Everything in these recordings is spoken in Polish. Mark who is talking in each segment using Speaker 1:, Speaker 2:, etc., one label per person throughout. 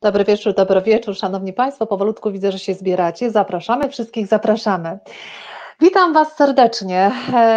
Speaker 1: Dobry wieczór, Szanowni Państwo. Powolutku widzę, że się zbieracie. Zapraszamy wszystkich, zapraszamy. Witam Was serdecznie.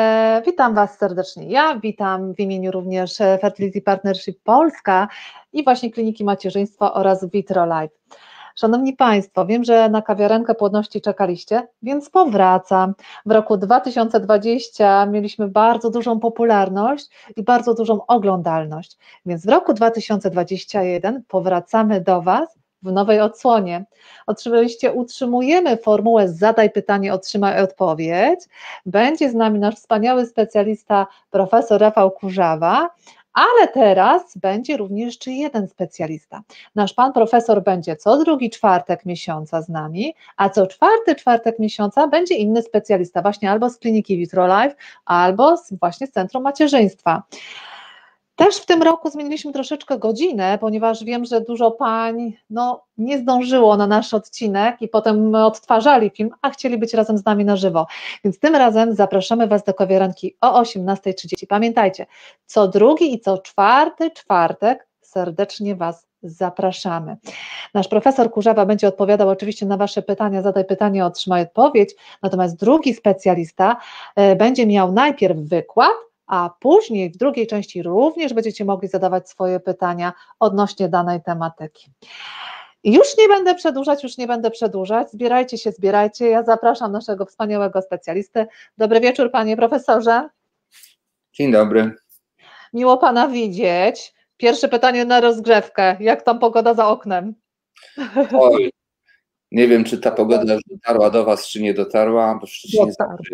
Speaker 1: Ja witam w imieniu również Fertility Partnership Polska i właśnie Kliniki Macierzyństwa oraz VitroLife. Szanowni Państwo, wiem, że na kawiarenkę płodności czekaliście, więc powracam. W roku 2020 mieliśmy bardzo dużą popularność i bardzo dużą oglądalność, więc w roku 2021 powracamy do Was w nowej odsłonie. Oczywiście utrzymujemy formułę zadaj pytanie, otrzymaj odpowiedź. Będzie z nami nasz wspaniały specjalista profesor Rafał Kurzawa, ale teraz będzie również jeszcze jeden specjalista. Nasz pan profesor będzie co drugi czwartek miesiąca z nami, a co czwarty czwartek miesiąca będzie inny specjalista, właśnie albo z kliniki VitroLife, albo właśnie z Centrum Macierzyństwa. Też w tym roku zmieniliśmy troszeczkę godzinę, ponieważ wiem, że dużo pań nie zdążyło na nasz odcinek i potem odtwarzali film, a chcieli być razem z nami na żywo. Więc tym razem zapraszamy Was do kawiarenki o 18:30. Pamiętajcie, co drugi i co czwarty czwartek serdecznie Was zapraszamy. Nasz profesor Kurzawa będzie odpowiadał oczywiście na Wasze pytania, zadaj pytanie, otrzymaj odpowiedź, natomiast drugi specjalista będzie miał najpierw wykład, a później w drugiej części również będziecie mogli zadawać swoje pytania odnośnie danej tematyki. Już nie będę przedłużać, zbierajcie, ja zapraszam naszego wspaniałego specjalistę. Dobry wieczór, panie profesorze.
Speaker 2: Dzień dobry.
Speaker 1: Miło pana widzieć. Pierwsze pytanie na rozgrzewkę, jak tam pogoda za oknem?
Speaker 2: Oj, nie wiem, czy ta pogoda już dotarła do was, czy nie dotarła, bo Szczecinie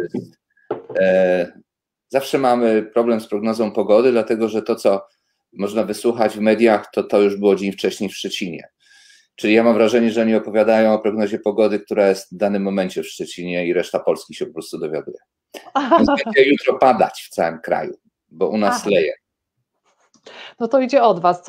Speaker 2: zawsze mamy problem z prognozą pogody, dlatego że to, co można wysłuchać w mediach, to już było dzień wcześniej w Szczecinie. Czyli ja mam wrażenie, że oni opowiadają o prognozie pogody, która jest w danym momencie w Szczecinie i reszta Polski się po prostu dowiaduje. Więc będzie jutro padać w całym kraju, bo u nas leje.
Speaker 1: No to idzie od was,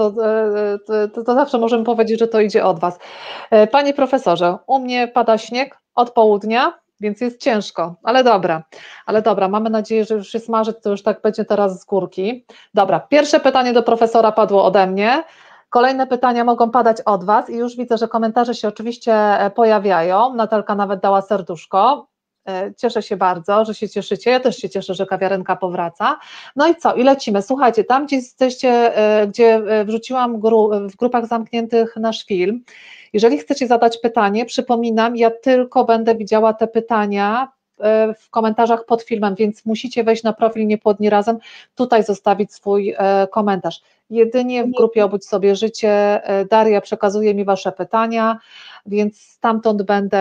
Speaker 1: to zawsze możemy powiedzieć, że to idzie od was. Panie profesorze, u mnie pada śnieg od południa, więc jest ciężko, ale dobra, mamy nadzieję, że już jest marzec, to już tak będzie teraz z górki. Dobra, pierwsze pytanie do profesora padło ode mnie, kolejne pytania mogą padać od was i już widzę, że komentarze się oczywiście pojawiają, Natalka nawet dała serduszko. Cieszę się bardzo, że się cieszycie, ja też się cieszę, że kawiarenka powraca. No i co, i lecimy. Słuchajcie, tam gdzie jesteście, gdzie wrzuciłam w grupach zamkniętych nasz film, jeżeli chcecie zadać pytanie, przypominam, ja tylko będę widziała te pytania w komentarzach pod filmem, więc musicie wejść na profil Niepłodni Razem, tutaj zostawić swój komentarz. Jedynie w grupie Obudź Sobie Życie Daria przekazuje mi wasze pytania, więc stamtąd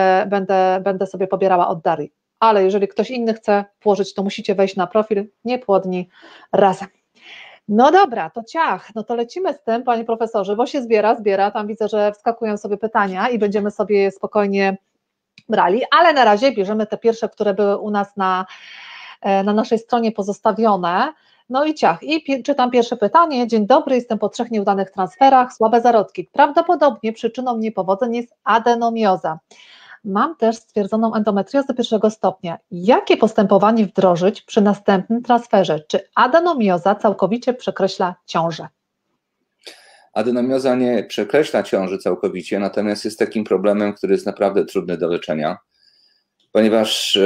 Speaker 1: będę sobie pobierała od Darii. Ale jeżeli ktoś inny chce włożyć, to musicie wejść na profil Niepłodni Razem. No dobra, to no to lecimy z tym, panie profesorze, bo się zbiera, tam widzę, że wskakują sobie pytania i będziemy sobie je spokojnie brali, ale na razie bierzemy te pierwsze, które były u nas na naszej stronie pozostawione. No i czytam pierwsze pytanie. Dzień dobry, jestem po 3 nieudanych transferach, słabe zarodki. Prawdopodobnie przyczyną niepowodzeń jest adenomioza. Mam też stwierdzoną endometriozę 1. stopnia. Jakie postępowanie wdrożyć przy następnym transferze? Czy adenomioza całkowicie przekreśla ciążę?
Speaker 2: Adenomioza nie przekreśla ciąży całkowicie, natomiast jest takim problemem, który jest naprawdę trudny do leczenia, ponieważ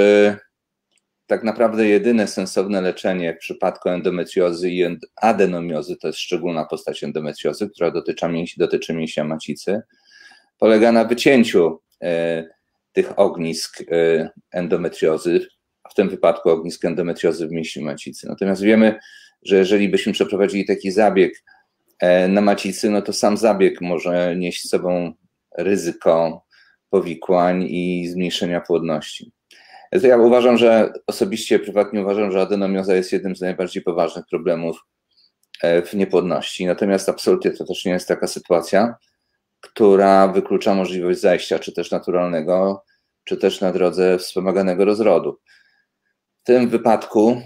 Speaker 2: tak naprawdę jedyne sensowne leczenie w przypadku endometriozy i adenomiozy, to jest szczególna postać endometriozy, która dotyczy mięśnia macicy, polega na wycięciu tych ognisk endometriozy, a w tym wypadku ognisk endometriozy w mięśniu macicy. Natomiast wiemy, że jeżeli byśmy przeprowadzili taki zabieg na macicy, no to sam zabieg może nieść z sobą ryzyko powikłań i zmniejszenia płodności. To ja uważam, prywatnie uważam, że adenomioza jest jednym z najbardziej poważnych problemów w niepłodności. Natomiast absolutnie to też nie jest taka sytuacja, która wyklucza możliwość zajścia, czy też naturalnego, czy też na drodze wspomaganego rozrodu. W tym wypadku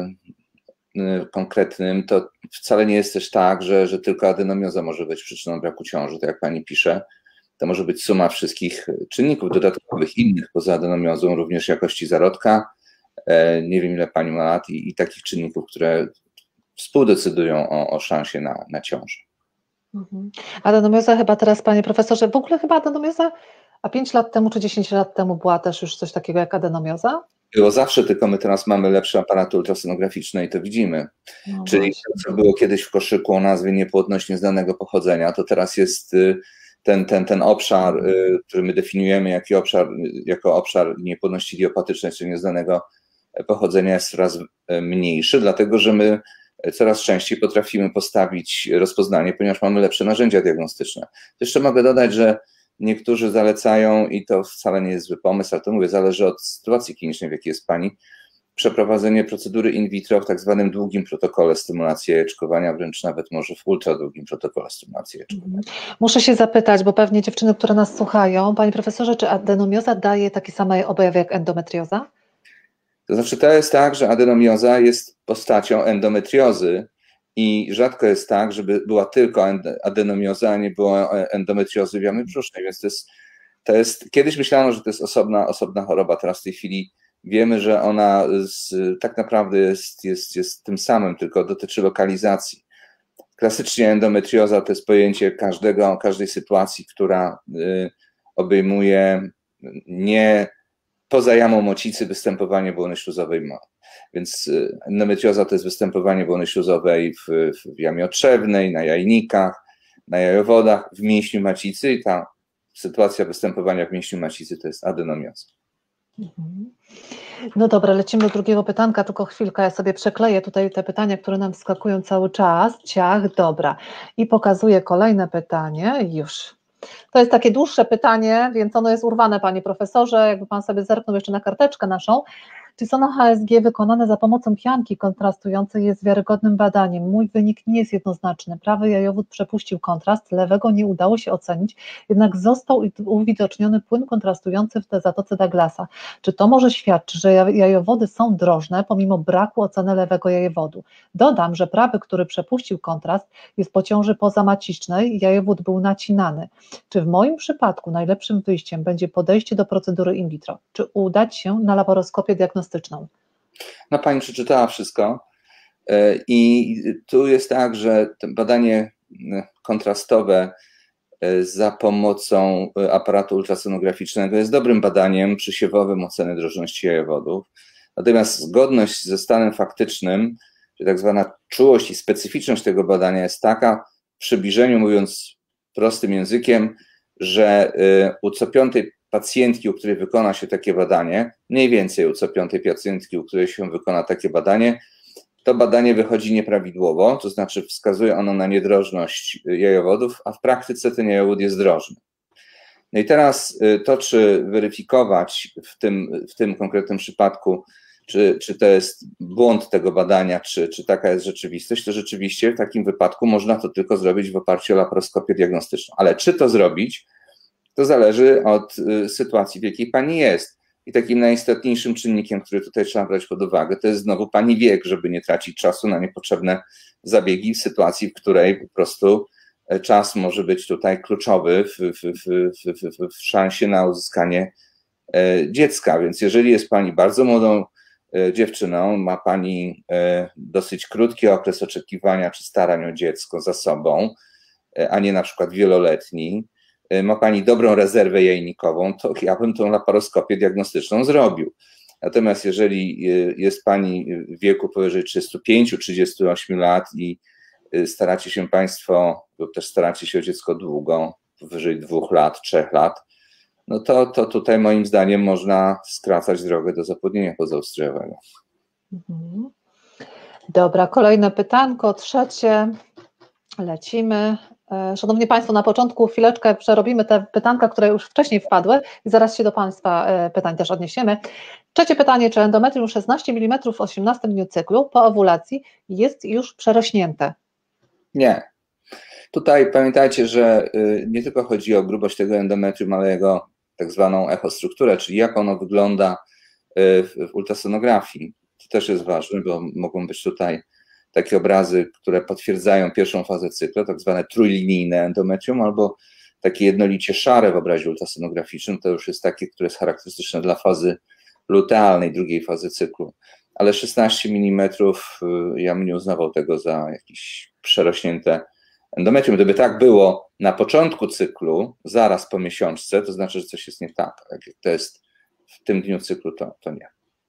Speaker 2: konkretnym to wcale nie jest też tak, że tylko adenomioza może być przyczyną braku ciąży, tak jak pani pisze. To może być suma wszystkich czynników dodatkowych, innych poza adenomiozą, również jakości zarodka, nie wiem ile pani ma lat i takich czynników, które współdecydują o szansie na ciążę.
Speaker 1: Mhm. Adenomioza chyba teraz, panie profesorze, w ogóle chyba adenomioza, a 5 lat temu czy 10 lat temu była też już coś takiego jak adenomioza?
Speaker 2: Było zawsze, tylko my teraz mamy lepsze aparaty ultrasonograficzne i to widzimy.
Speaker 1: No
Speaker 2: Czyli
Speaker 1: właśnie.
Speaker 2: to, co było kiedyś w koszyku o nazwie niepłodność nieznanego pochodzenia, to teraz jest ten obszar, który my definiujemy jako obszar niepłodności idiopatycznej, czyli nieznanego pochodzenia, jest coraz mniejszy, dlatego że my coraz częściej potrafimy postawić rozpoznanie, ponieważ mamy lepsze narzędzia diagnostyczne. Jeszcze mogę dodać, że niektórzy zalecają, i to wcale nie jest zły pomysł, ale to mówię, zależy od sytuacji klinicznej, w jakiej jest pani, przeprowadzenie procedury in vitro w tak zwanym długim protokole stymulacji jajeczkowania, wręcz nawet może w ultradługim protokole stymulacji jajeczkowania.
Speaker 1: Muszę się zapytać, bo pewnie dziewczyny, które nas słuchają, panie profesorze, czy adenomioza daje takie same objawy jak endometrioza?
Speaker 2: To znaczy, to jest tak, że adenomioza jest postacią endometriozy i rzadko jest tak, żeby była tylko adenomioza, a nie było endometriozy w jamie brzusznej, więc to jest kiedyś myślano, że to jest osobna choroba, teraz w tej chwili wiemy, że ona tak naprawdę jest tym samym, tylko dotyczy lokalizacji. Klasycznie endometrioza to jest pojęcie każdej sytuacji, która obejmuje nie poza jamą mocicy występowanie błony śluzowej. Więc endometrioza to jest występowanie błony śluzowej w jamie otrzewnej, na jajnikach, na jajowodach, w mięśniu macicy i ta sytuacja występowania w mięśniu macicy to jest adenomioza.
Speaker 1: No dobra, lecimy do drugiego pytanka, tylko chwilkę, ja sobie przekleję tutaj te pytania, które nam wskakują cały czas. Ciach, dobra. I pokazuję kolejne pytanie, już. To jest takie dłuższe pytanie, więc ono jest urwane, panie profesorze, jakby pan sobie zerknął jeszcze na karteczkę naszą. Czy sono HSG wykonane za pomocą pianki kontrastującej jest wiarygodnym badaniem? Mój wynik nie jest jednoznaczny. Prawy jajowód przepuścił kontrast, lewego nie udało się ocenić, jednak został uwidoczniony płyn kontrastujący w zatoce Douglasa. Czy to może świadczyć, że jajowody są drożne pomimo braku oceny lewego jajowodu? Dodam, że prawy, który przepuścił kontrast, jest po ciąży pozamacicznej, jajowód był nacinany. Czy w moim przypadku najlepszym wyjściem będzie podejście do procedury in vitro? Czy udać się na laparoskopię diagnostyczną?
Speaker 2: No, pani przeczytała wszystko i tu jest tak, że to badanie kontrastowe za pomocą aparatu ultrasonograficznego jest dobrym badaniem przysiewowym oceny drożności jajowodów, natomiast zgodność ze stanem faktycznym, czyli tak zwana czułość i specyficzność tego badania jest taka, w przybliżeniu mówiąc prostym językiem, że u co piątej pacjentki, u której wykona się takie badanie, mniej więcej u co piątej pacjentki, u której się wykona takie badanie, to badanie wychodzi nieprawidłowo, to znaczy wskazuje ono na niedrożność jajowodów, a w praktyce ten jajowód jest drożny. No i teraz to, czy weryfikować w tym konkretnym przypadku, czy to jest błąd tego badania, czy taka jest rzeczywistość, to rzeczywiście w takim wypadku można to tylko zrobić w oparciu o laparoskopię diagnostyczną. Ale czy to zrobić, to zależy od sytuacji, w jakiej pani jest. I takim najistotniejszym czynnikiem, który tutaj trzeba brać pod uwagę, to jest znowu pani wiek, żeby nie tracić czasu na niepotrzebne zabiegi w sytuacji, w której po prostu czas może być tutaj kluczowy w szansie na uzyskanie dziecka. Więc jeżeli jest pani bardzo młodą dziewczyną, ma pani dosyć krótki okres oczekiwania czy starań o dziecko za sobą, a nie na przykład wieloletni, ma pani dobrą rezerwę jajnikową, to ja bym tą laparoskopię diagnostyczną zrobił. Natomiast jeżeli jest pani w wieku powyżej 35-38 lat i staracie się państwo, lub też staracie się o dziecko długo, powyżej 2 lat, 3 lat, no to tutaj moim zdaniem można skracać drogę do zapłodnienia pozaustrojowego.
Speaker 1: Dobra, kolejne pytanko, trzecie. Lecimy. Szanowni Państwo, na początku chwileczkę przerobimy te pytanka, które już wcześniej wpadły i zaraz się do Państwa pytań też odniesiemy. Trzecie pytanie, czy endometrium 16 mm w 18 dniu cyklu po owulacji jest już przerośnięte? Nie.
Speaker 2: Tutaj pamiętajcie, że nie tylko chodzi o grubość tego endometrium, ale jego tak zwaną echostrukturę, czyli jak ono wygląda w ultrasonografii. To też jest ważne, bo mogą być tutaj takie obrazy, które potwierdzają pierwszą fazę cyklu, tak zwane trójlinijne endometrium, albo takie jednolicie szare w obrazie ultrasonograficznym, to już jest takie, które jest charakterystyczne dla fazy lutealnej, drugiej fazy cyklu. Ale 16 mm ja bym nie uznawał tego za jakieś przerośnięte endometrium. Gdyby tak było na początku cyklu, zaraz po miesiączce, to znaczy, że coś jest nie tak. Jak to jest w tym dniu cyklu, to nie.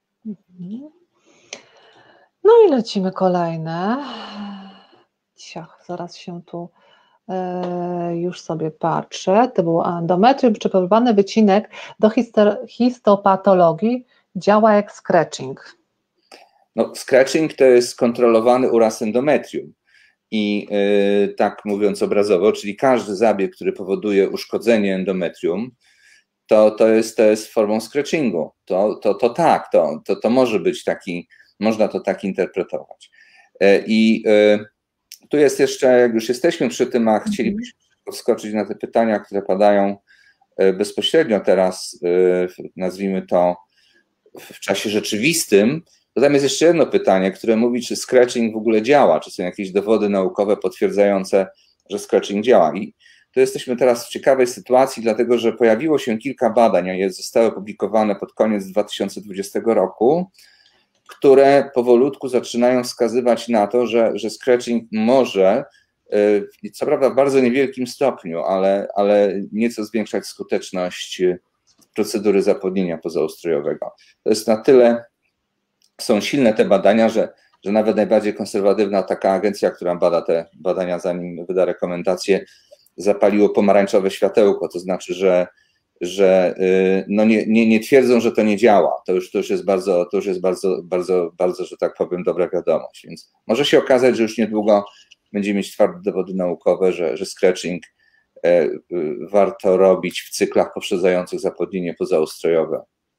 Speaker 1: No i lecimy kolejne. Ciach, zaraz się tu już sobie patrzę. To było endometrium, przypomniany wycinek do histopatologii działa jak scratching.
Speaker 2: No, scratching to jest kontrolowany uraz endometrium. I tak mówiąc obrazowo, czyli każdy zabieg, który powoduje uszkodzenie endometrium, to jest formą scratchingu. To może być taki, można to tak interpretować. I tu jest jeszcze, jak już jesteśmy przy tym, a chcielibyśmy wskoczyć na te pytania, które padają bezpośrednio teraz, nazwijmy to w czasie rzeczywistym, to tam jest jeszcze jedno pytanie, które mówi, czy scratching w ogóle działa, czy są jakieś dowody naukowe potwierdzające, że scratching działa. I tu jesteśmy teraz w ciekawej sytuacji, dlatego że pojawiło się kilka badań, a zostały opublikowane pod koniec 2020 roku, które powolutku zaczynają wskazywać na to, że scratching może, co prawda w bardzo niewielkim stopniu, ale nieco zwiększać skuteczność procedury zapłodnienia pozaustrojowego. To jest na tyle, są silne te badania, że nawet najbardziej konserwatywna taka agencja, która bada te badania, zanim wyda rekomendacje, zapaliło pomarańczowe światełko, to znaczy, że no nie twierdzą, że to nie działa. To już jest bardzo, że tak powiem, dobra wiadomość. Więc może się okazać, że już niedługo będziemy mieć twarde dowody naukowe, że scratching warto robić w cyklach poprzedzających zapłodnienie pozaustrojowe.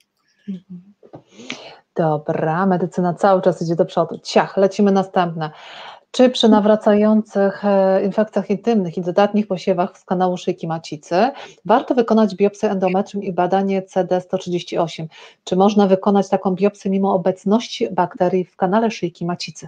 Speaker 1: Dobra, medycyna cały czas idzie do przodu. Ciach, lecimy następne. Czy przy nawracających infekcjach intymnych i dodatnich posiewach z kanału szyjki macicy warto wykonać biopsję endometrium i badanie CD138? Czy można wykonać taką biopsję mimo obecności bakterii w kanale szyjki macicy?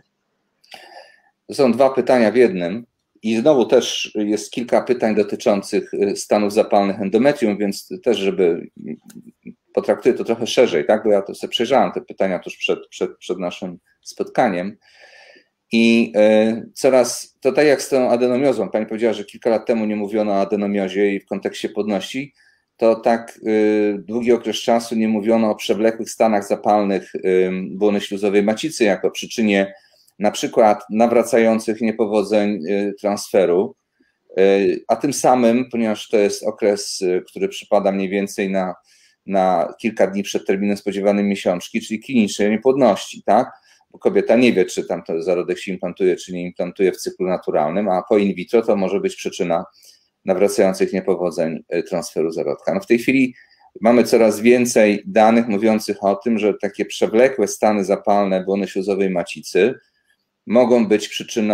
Speaker 2: To są dwa pytania w jednym i znowu też jest kilka pytań dotyczących stanów zapalnych endometrium, więc też, żeby potraktuję to trochę szerzej, tak? Bo ja to sobie przejrzałem te pytania tuż przed naszym spotkaniem. I to tak jak z tą adenomiozą, pani powiedziała, że kilka lat temu nie mówiono o adenomiozie i w kontekście płodności, to tak długi okres czasu nie mówiono o przewlekłych stanach zapalnych błony śluzowej macicy jako przyczynie na przykład nawracających niepowodzeń transferu, a tym samym, ponieważ to jest okres, który przypada mniej więcej na kilka dni przed terminem spodziewanym miesiączki, czyli klinicznej niepłodności, tak? Bo kobieta nie wie, czy tam to zarodek się implantuje, czy nie implantuje w cyklu naturalnym, a po in vitro to może być przyczyna nawracających niepowodzeń transferu zarodka. No w tej chwili mamy coraz więcej danych mówiących o tym, że takie przewlekłe stany zapalne błony śluzowej macicy mogą być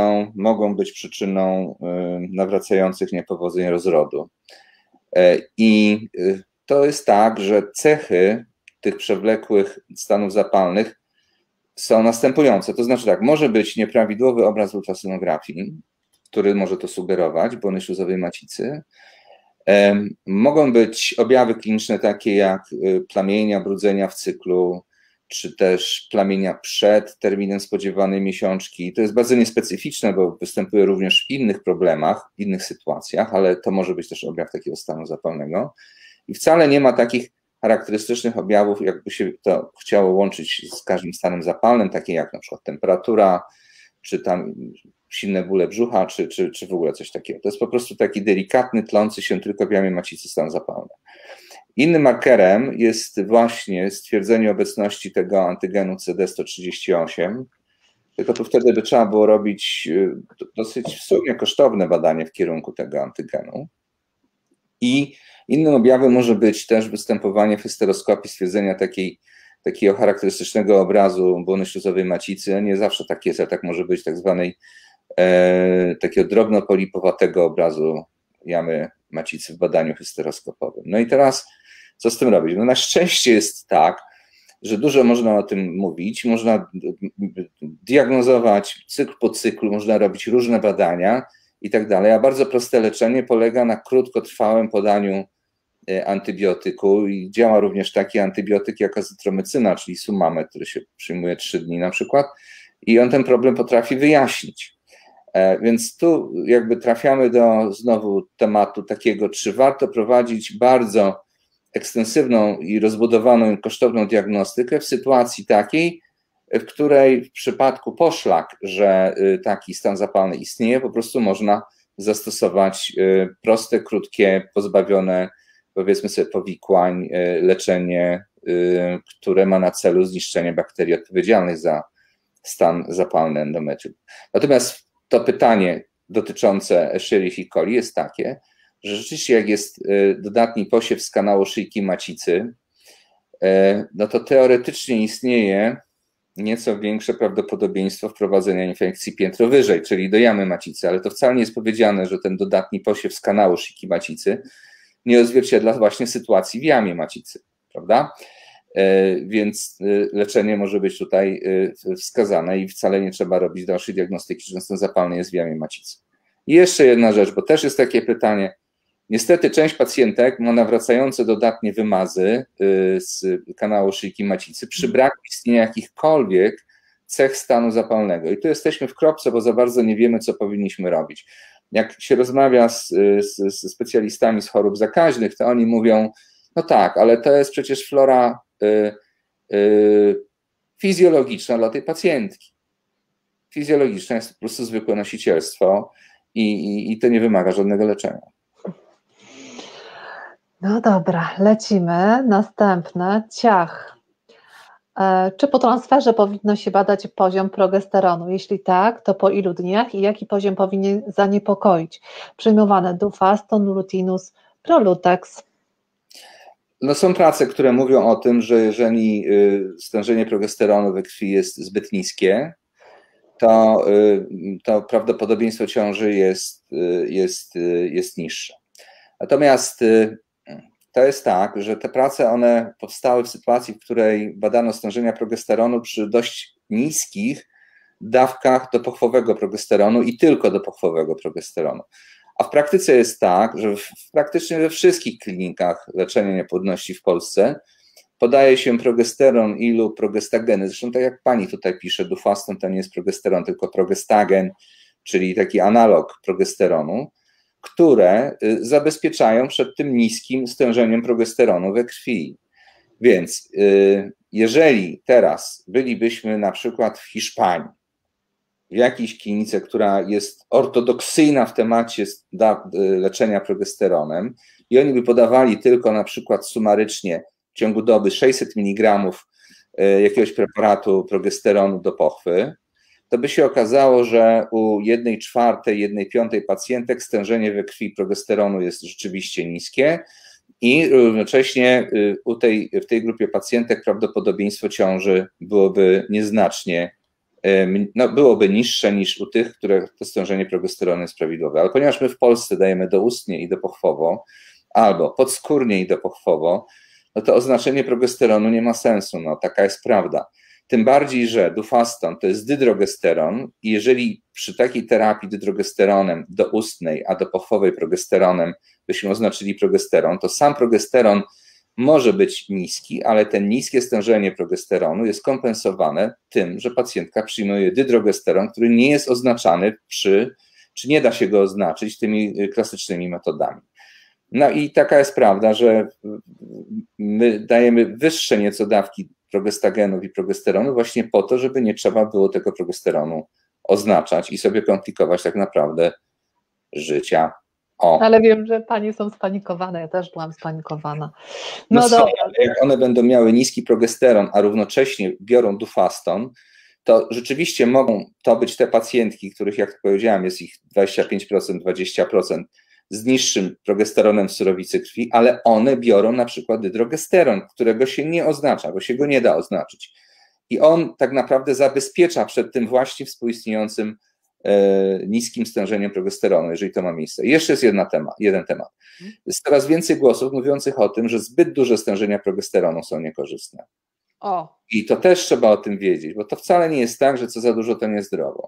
Speaker 2: przyczyną nawracających niepowodzeń rozrodu. I to jest tak, że cechy tych przewlekłych stanów zapalnych są następujące. To znaczy tak, może być nieprawidłowy obraz ultrasonografii, który może to sugerować, błony śluzowej macicy. Mogą być objawy kliniczne takie jak plamienia, brudzenia w cyklu, czy też plamienia przed terminem spodziewanej miesiączki. To jest bardzo niespecyficzne, bo występuje również w innych problemach, w innych sytuacjach, ale to może być też objaw takiego stanu zapalnego. I wcale nie ma takich charakterystycznych objawów, jakby się to chciało łączyć z każdym stanem zapalnym, takie jak na przykład temperatura, czy tam silne bóle brzucha, czy w ogóle coś takiego. To jest po prostu taki delikatny, tlący się tylko w jamie macicy stan zapalny. Innym markerem jest właśnie stwierdzenie obecności tego antygenu CD138, tylko tu wtedy by trzeba było robić dosyć w sumie kosztowne badanie w kierunku tego antygenu. I innym objawem może być też występowanie w hysteroskopii, stwierdzenia takiego charakterystycznego obrazu błony śluzowej macicy. Nie zawsze tak jest, ale tak może być tak zwanej takiego drobnopolipowatego obrazu jamy macicy w badaniu hysteroskopowym. No i teraz co z tym robić? No na szczęście jest tak, że dużo można o tym mówić, można diagnozować cykl po cyklu, można robić różne badania i tak dalej, a bardzo proste leczenie polega na krótkotrwałym podaniu antybiotyku i działa również taki antybiotyk jak azytromycyna, czyli Sumamed, który się przyjmuje 3 dni na przykład i on ten problem potrafi wyjaśnić. Więc tu jakby trafiamy do znowu tematu takiego, czy warto prowadzić bardzo ekstensywną i rozbudowaną i kosztowną diagnostykę w sytuacji takiej, w której w przypadku poszlak, że taki stan zapalny istnieje, po prostu można zastosować proste, krótkie, pozbawione, powiedzmy sobie, powikłań leczenie, które ma na celu zniszczenie bakterii odpowiedzialnych za stan zapalny endometrium. Natomiast to pytanie dotyczące Escherichia coli jest takie, że rzeczywiście jak jest dodatni posiew z kanału szyjki macicy, no to teoretycznie istnieje nieco większe prawdopodobieństwo wprowadzenia infekcji piętro wyżej, czyli do jamy macicy, ale to wcale nie jest powiedziane, że ten dodatni posiew z kanału szyjki macicy nie odzwierciedla właśnie sytuacji w jamie macicy, prawda? Więc leczenie może być tutaj wskazane i wcale nie trzeba robić dalszej diagnostyki, że stan zapalny jest w jamie macicy. I jeszcze jedna rzecz, bo też jest takie pytanie. Niestety część pacjentek ma nawracające dodatnie wymazy z kanału szyjki macicy przy braku istnienia jakichkolwiek cech stanu zapalnego. I tu jesteśmy w kropce, bo za bardzo nie wiemy, co powinniśmy robić. Jak się rozmawia z specjalistami z chorób zakaźnych, to oni mówią, no tak, ale to jest przecież flora fizjologiczna dla tej pacjentki. Fizjologiczna jest po prostu zwykłe nosicielstwo i to nie wymaga żadnego leczenia.
Speaker 1: No dobra, lecimy. Następne, ciach. Czy po transferze powinno się badać poziom progesteronu? Jeśli tak, to po ilu dniach i jaki poziom powinien zaniepokoić? Przyjmowane Dufaston, Lutinus, Prolutex.
Speaker 2: No są prace, które mówią o tym, że jeżeli stężenie progesteronu we krwi jest zbyt niskie, to prawdopodobieństwo ciąży jest niższe. Natomiast to jest tak, że te prace one powstały w sytuacji, w której badano stężenia progesteronu przy dość niskich dawkach dopochwowego progesteronu i tylko dopochwowego progesteronu. A w praktyce jest tak, że praktycznie we wszystkich klinikach leczenia niepłodności w Polsce podaje się progesteron i lub progestageny. Zresztą tak jak pani tutaj pisze, Dufaston to nie jest progesteron, tylko progestagen, czyli taki analog progesteronu, które zabezpieczają przed tym niskim stężeniem progesteronu we krwi. Więc jeżeli teraz bylibyśmy na przykład w Hiszpanii, w jakiejś klinice, która jest ortodoksyjna w temacie leczenia progesteronem i oni by podawali tylko na przykład sumarycznie w ciągu doby 600 mg jakiegoś preparatu progesteronu do pochwy, to by się okazało, że u 1/4, 1/5 pacjentek stężenie we krwi progesteronu jest rzeczywiście niskie i równocześnie w tej grupie pacjentek prawdopodobieństwo ciąży byłoby nieznacznie, byłoby niższe niż u tych, które to stężenie progesteronu jest prawidłowe. Ale ponieważ my w Polsce dajemy doustnie i dopochwowo, albo podskórnie i dopochwowo, no to oznaczenie progesteronu nie ma sensu, no taka jest prawda. Tym bardziej, że Dufaston to jest dydrogesteron i jeżeli przy takiej terapii dydrogesteronem doustnej, a dopochwowej progesteronem byśmy oznaczyli progesteron, to sam progesteron może być niski, ale ten niskie stężenie progesteronu jest kompensowane tym, że pacjentka przyjmuje dydrogesteron, który nie jest oznaczany czy nie da się go oznaczyć tymi klasycznymi metodami. No i taka jest prawda, że my dajemy wyższe nieco dawki progestagenów i progesteronu właśnie po to, żeby nie trzeba było tego progesteronu oznaczać i sobie komplikować tak naprawdę życia.
Speaker 1: Ale wiem, że panie są spanikowane, ja też byłam spanikowana. No
Speaker 2: dobra. Jak one będą miały niski progesteron, a równocześnie biorą Dufaston, to rzeczywiście mogą to być te pacjentki, których, jak powiedziałem, jest ich 25%, 20% z niższym progesteronem w surowicy krwi, ale one biorą na przykład dydrogesteron, którego się nie oznacza, bo się go nie da oznaczyć. I on tak naprawdę zabezpiecza przed tym właśnie współistniejącym niskim stężeniem progesteronu, jeżeli to ma miejsce. I jeszcze jest jeden temat. Jest coraz więcej głosów mówiących o tym, że zbyt duże stężenia progesteronu są niekorzystne. I to też trzeba o tym wiedzieć, bo to wcale nie jest tak, że co za dużo to niezdrowo.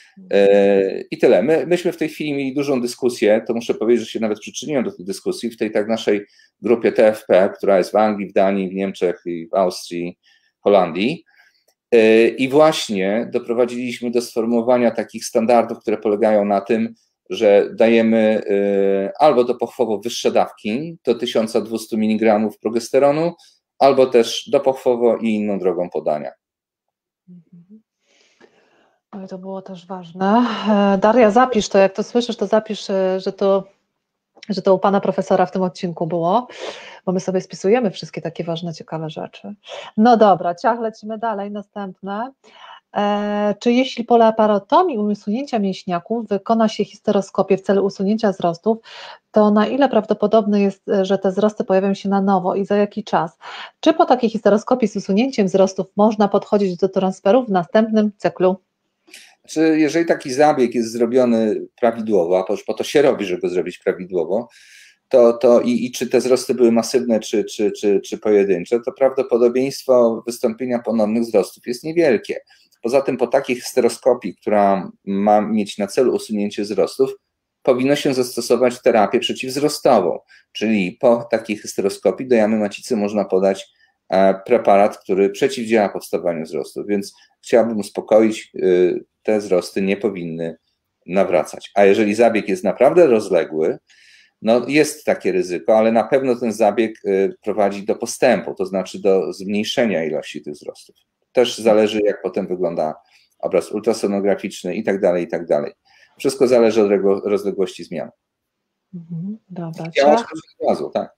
Speaker 2: I tyle. Myśmy w tej chwili mieli dużą dyskusję, to muszę powiedzieć, że się nawet przyczyniłem do tej dyskusji w tej tak naszej grupie TFP, która jest w Anglii, w Danii, w Niemczech i w Austrii, Holandii. I właśnie doprowadziliśmy do sformułowania takich standardów, które polegają na tym, że dajemy albo dopochwowo wyższe dawki do 1200 mg progesteronu, albo też dopochwowo i inną drogą podania.
Speaker 1: No i to było też ważne. Daria, zapisz to, jak to słyszysz, to zapisz, że to u pana profesora w tym odcinku było, bo my sobie spisujemy wszystkie takie ważne, ciekawe rzeczy. No dobra, ciach, lecimy dalej, następne. Czy jeśli po laparotomii usunięcia mięśniaków wykona się histeroskopię w celu usunięcia wzrostów, to na ile prawdopodobne jest, że te wzrosty pojawią się na nowo i za jaki czas? Czy po takiej histeroskopii z usunięciem wzrostów można podchodzić do transferu w następnym cyklu?
Speaker 2: Czy jeżeli taki zabieg jest zrobiony prawidłowo, a po to się robi, żeby go zrobić prawidłowo, i czy te wzrosty były masywne, czy pojedyncze, to prawdopodobieństwo wystąpienia ponownych wzrostów jest niewielkie. Poza tym po takiej histeroskopii, która ma mieć na celu usunięcie wzrostów, powinno się zastosować terapię przeciwwzrostową, czyli po takiej histeroskopii do jamy macicy można podać preparat, który przeciwdziała powstawaniu wzrostów, więc chciałbym uspokoić, te wzrosty nie powinny nawracać. A jeżeli zabieg jest naprawdę rozległy, no jest takie ryzyko, ale na pewno ten zabieg prowadzi do postępu, to znaczy do zmniejszenia ilości tych wzrostów. Też zależy, jak potem wygląda obraz ultrasonograficzny i tak dalej, i tak dalej. Wszystko zależy od rozległości zmian.
Speaker 1: Dobra,
Speaker 2: Działasz od razu, tak.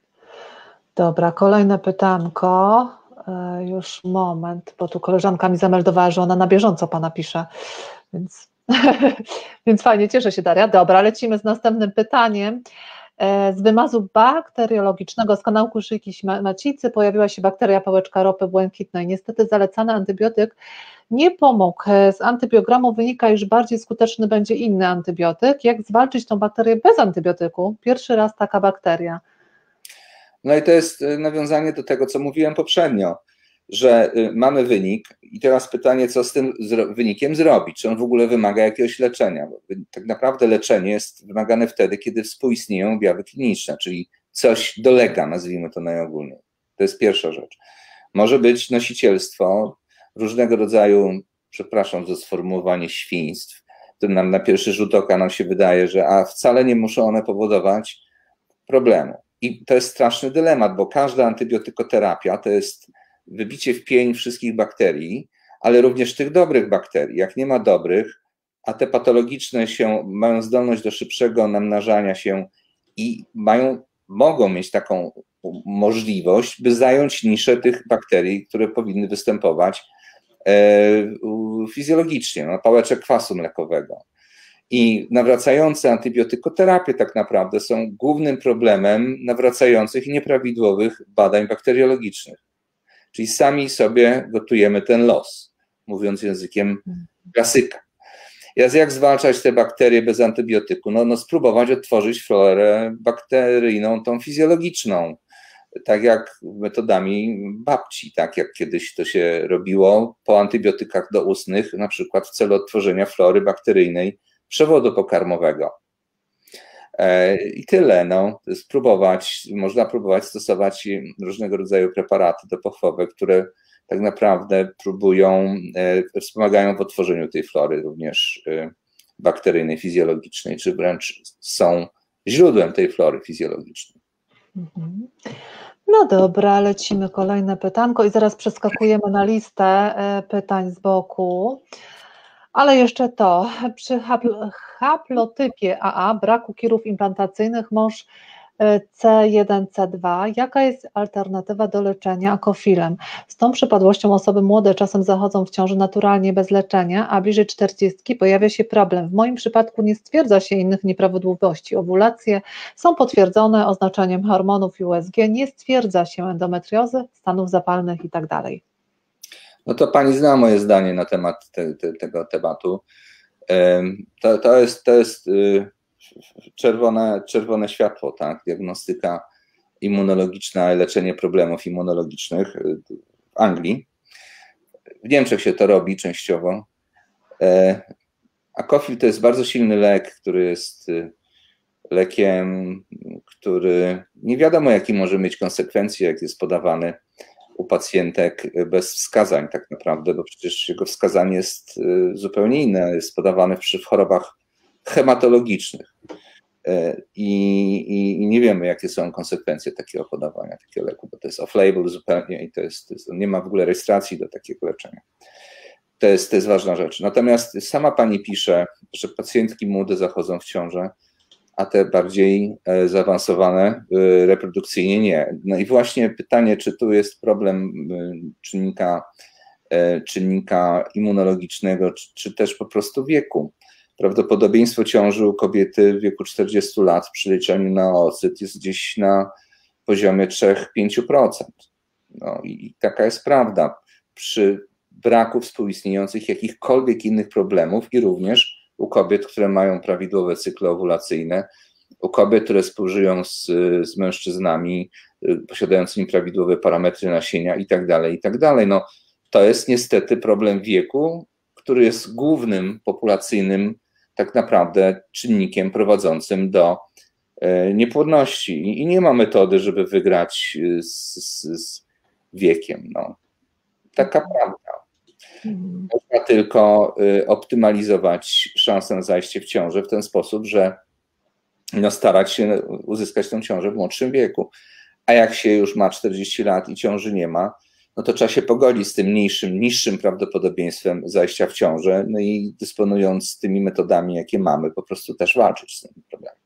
Speaker 1: Dobra, kolejne pytanko. Już moment, bo tu koleżanka mi zameldowała, że ona na bieżąco pana pisze, więc, więc fajnie, cieszę się, Daria. Dobra, lecimy z następnym pytaniem. Z wymazu bakteriologicznego z kanałku szyjki macicy pojawiła się bakteria pałeczka ropy błękitnej. Niestety zalecany antybiotyk nie pomógł. Z antybiogramu wynika, iż bardziej skuteczny będzie inny antybiotyk. Jak zwalczyć tą bakterię bez antybiotyku? Pierwszy raz taka bakteria.
Speaker 2: No i to jest nawiązanie do tego, co mówiłem poprzednio, że mamy wynik i teraz pytanie, co z tym wynikiem zrobić, czy on w ogóle wymaga jakiegoś leczenia. Bo tak naprawdę leczenie jest wymagane wtedy, kiedy współistnieją objawy kliniczne, czyli coś dolega, nazwijmy to najogólniej. To jest pierwsza rzecz. Może być nosicielstwo różnego rodzaju, przepraszam za sformułowanie, świństw, które nam na pierwszy rzut oka nam się wydaje, że wcale nie muszą one powodować problemu. I to jest straszny dylemat, bo każda antybiotykoterapia to jest wybicie w pień wszystkich bakterii, ale również tych dobrych bakterii. Jak nie ma dobrych, a te patologiczne mają zdolność do szybszego namnażania się i mogą mieć taką możliwość, by zająć niszę tych bakterii, które powinny występować fizjologicznie, pałeczek kwasu mlekowego. I nawracające antybiotykoterapie tak naprawdę są głównym problemem nawracających i nieprawidłowych badań bakteriologicznych. Czyli sami sobie gotujemy ten los, mówiąc językiem klasyka. Jak zwalczać te bakterie bez antybiotyku? No spróbować odtworzyć florę bakteryjną, tą fizjologiczną, tak jak metodami babci, tak jak kiedyś to się robiło po antybiotykach doustnych, na przykład w celu odtworzenia flory bakteryjnej przewodu pokarmowego. I tyle. Można próbować stosować różnego rodzaju preparaty dopochwowe, które tak naprawdę wspomagają w odtworzeniu tej flory również bakteryjnej, fizjologicznej, czy wręcz są źródłem tej flory fizjologicznej.
Speaker 1: No dobra, lecimy kolejne pytanko i zaraz przeskakujemy na listę pytań z boku. Ale jeszcze to, przy haplotypie AA, braku kirów implantacyjnych, mąż C1, C2, jaka jest alternatywa do leczenia akofilem? Z tą przypadłością osoby młode czasem zachodzą w ciąży naturalnie bez leczenia, a bliżej 40 pojawia się problem. W moim przypadku nie stwierdza się innych nieprawidłowości. Owulacje są potwierdzone oznaczeniem hormonów i USG, nie stwierdza się endometriozy, stanów zapalnych itd.
Speaker 2: No to pani zna moje zdanie na temat tego tematu. To jest czerwone światło, tak? Diagnostyka immunologiczna, leczenie problemów immunologicznych w Anglii. W Niemczech się to robi częściowo. Akofil to jest bardzo silny lek, który jest lekiem, który nie wiadomo, jakie może mieć konsekwencje, jak jest podawany u pacjentek bez wskazań tak naprawdę, bo przecież jego wskazanie jest zupełnie inne, jest podawane w chorobach hematologicznych i nie wiemy, jakie są konsekwencje takiego podawania takiego leku, bo to jest off-label zupełnie i nie ma w ogóle rejestracji do takiego leczenia. To jest ważna rzecz. Natomiast sama pani pisze, że pacjentki młode zachodzą w ciążę, a te bardziej zaawansowane reprodukcyjnie nie. No i właśnie pytanie, czy tu jest problem czynnika immunologicznego, czy też po prostu wieku. Prawdopodobieństwo ciąży u kobiety w wieku 40 lat przy liczeniu na oocyt jest gdzieś na poziomie 3-5%. No i taka jest prawda. Przy braku współistniejących jakichkolwiek innych problemów i również u kobiet, które mają prawidłowe cykle owulacyjne, u kobiet, które współżyją z mężczyznami posiadającymi prawidłowe parametry nasienia i tak dalej. No, to jest niestety problem wieku, który jest głównym populacyjnym tak naprawdę czynnikiem prowadzącym do niepłodności i nie ma metody, żeby wygrać z wiekiem. No. Taka prawda. Można tylko optymalizować szansę na zajście w ciążę w ten sposób, że starać się uzyskać tę ciążę w młodszym wieku. A jak się już ma 40 lat i ciąży nie ma, no to trzeba się pogodzić z tym niższym prawdopodobieństwem zajścia w ciążę, no i dysponując tymi metodami, jakie mamy, po prostu też walczyć z tym problemem.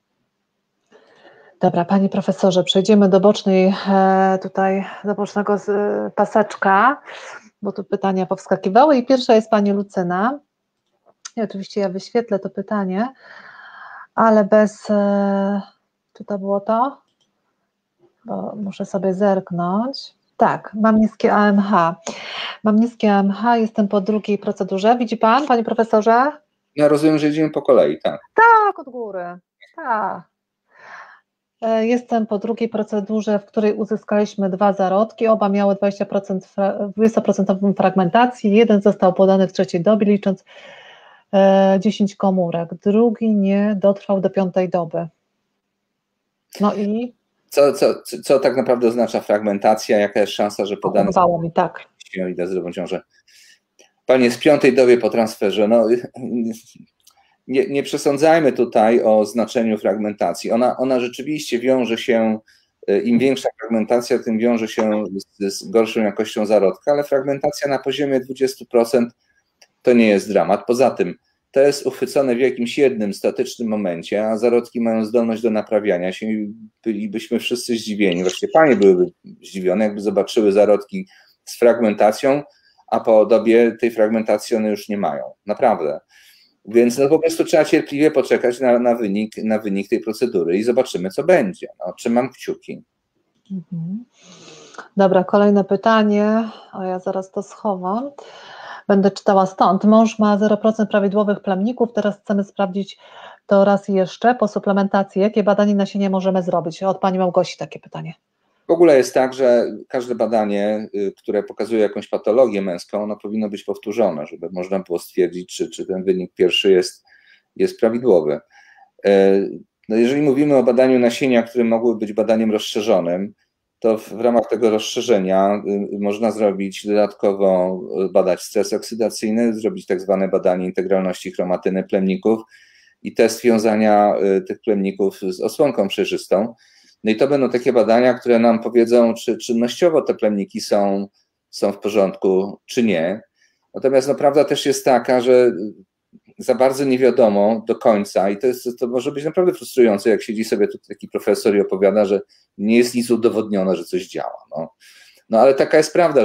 Speaker 1: Dobra, panie profesorze, przejdziemy do bocznego paseczka, bo tu pytania powskakiwały i pierwsza jest pani Lucyna. I oczywiście ja wyświetlę to pytanie, ale bez, czy to było to? Bo muszę sobie zerknąć. Tak, mam niskie AMH. Jestem po drugiej procedurze. Widzi pan, panie profesorze?
Speaker 2: Ja rozumiem, że idziemy po kolei, tak?
Speaker 1: Tak, od góry, tak. Jestem po drugiej procedurze, w której uzyskaliśmy 2 zarodki, oba miały 20% fragmentacji, jeden został podany w trzeciej dobie, licząc 10 komórek, drugi nie dotrwał do 5. doby. No i?
Speaker 2: Co tak naprawdę oznacza fragmentacja? Jaka jest szansa, że podany...
Speaker 1: Podobało mi, tak.
Speaker 2: I da zdrową ciążę. Panie, jest w 5. dobie po transferze, no... Nie przesądzajmy tutaj o znaczeniu fragmentacji. Ona rzeczywiście wiąże się, im większa fragmentacja, tym wiąże się z gorszą jakością zarodka, ale fragmentacja na poziomie 20% to nie jest dramat. Poza tym to jest uchwycone w jakimś jednym statycznym momencie, a zarodki mają zdolność do naprawiania się i bylibyśmy wszyscy zdziwieni. Właściwie panie byłyby zdziwione, jakby zobaczyły zarodki z fragmentacją, a po dobie tej fragmentacji one już nie mają. Naprawdę. Więc no po prostu trzeba cierpliwie poczekać na wynik tej procedury i zobaczymy, co będzie. No, trzymam kciuki.
Speaker 1: Dobra, kolejne pytanie. Ja zaraz to schowam. Będę czytała stąd. Mąż ma 0% prawidłowych plemników. Teraz chcemy sprawdzić to raz jeszcze po suplementacji. Jakie badanie nasienia możemy zrobić? Od pani Małgosi takie pytanie.
Speaker 2: W ogóle jest tak, że każde badanie, które pokazuje jakąś patologię męską, ono powinno być powtórzone, żeby można było stwierdzić, czy ten wynik pierwszy jest prawidłowy. No jeżeli mówimy o badaniu nasienia, które mogły być badaniem rozszerzonym, to w ramach tego rozszerzenia można zrobić dodatkowo, badać stres oksydacyjny, zrobić tak zwane badanie integralności chromatyny plemników i test wiązania tych plemników z osłonką przejrzystą. No i to będą takie badania, które nam powiedzą, czy czynnościowo te plemniki są w porządku, czy nie. Natomiast no, prawda też jest taka, że za bardzo nie wiadomo do końca i to może być naprawdę frustrujące, jak siedzi sobie tu taki profesor i opowiada, że nie jest nic udowodnione, że coś działa. No ale taka jest prawda,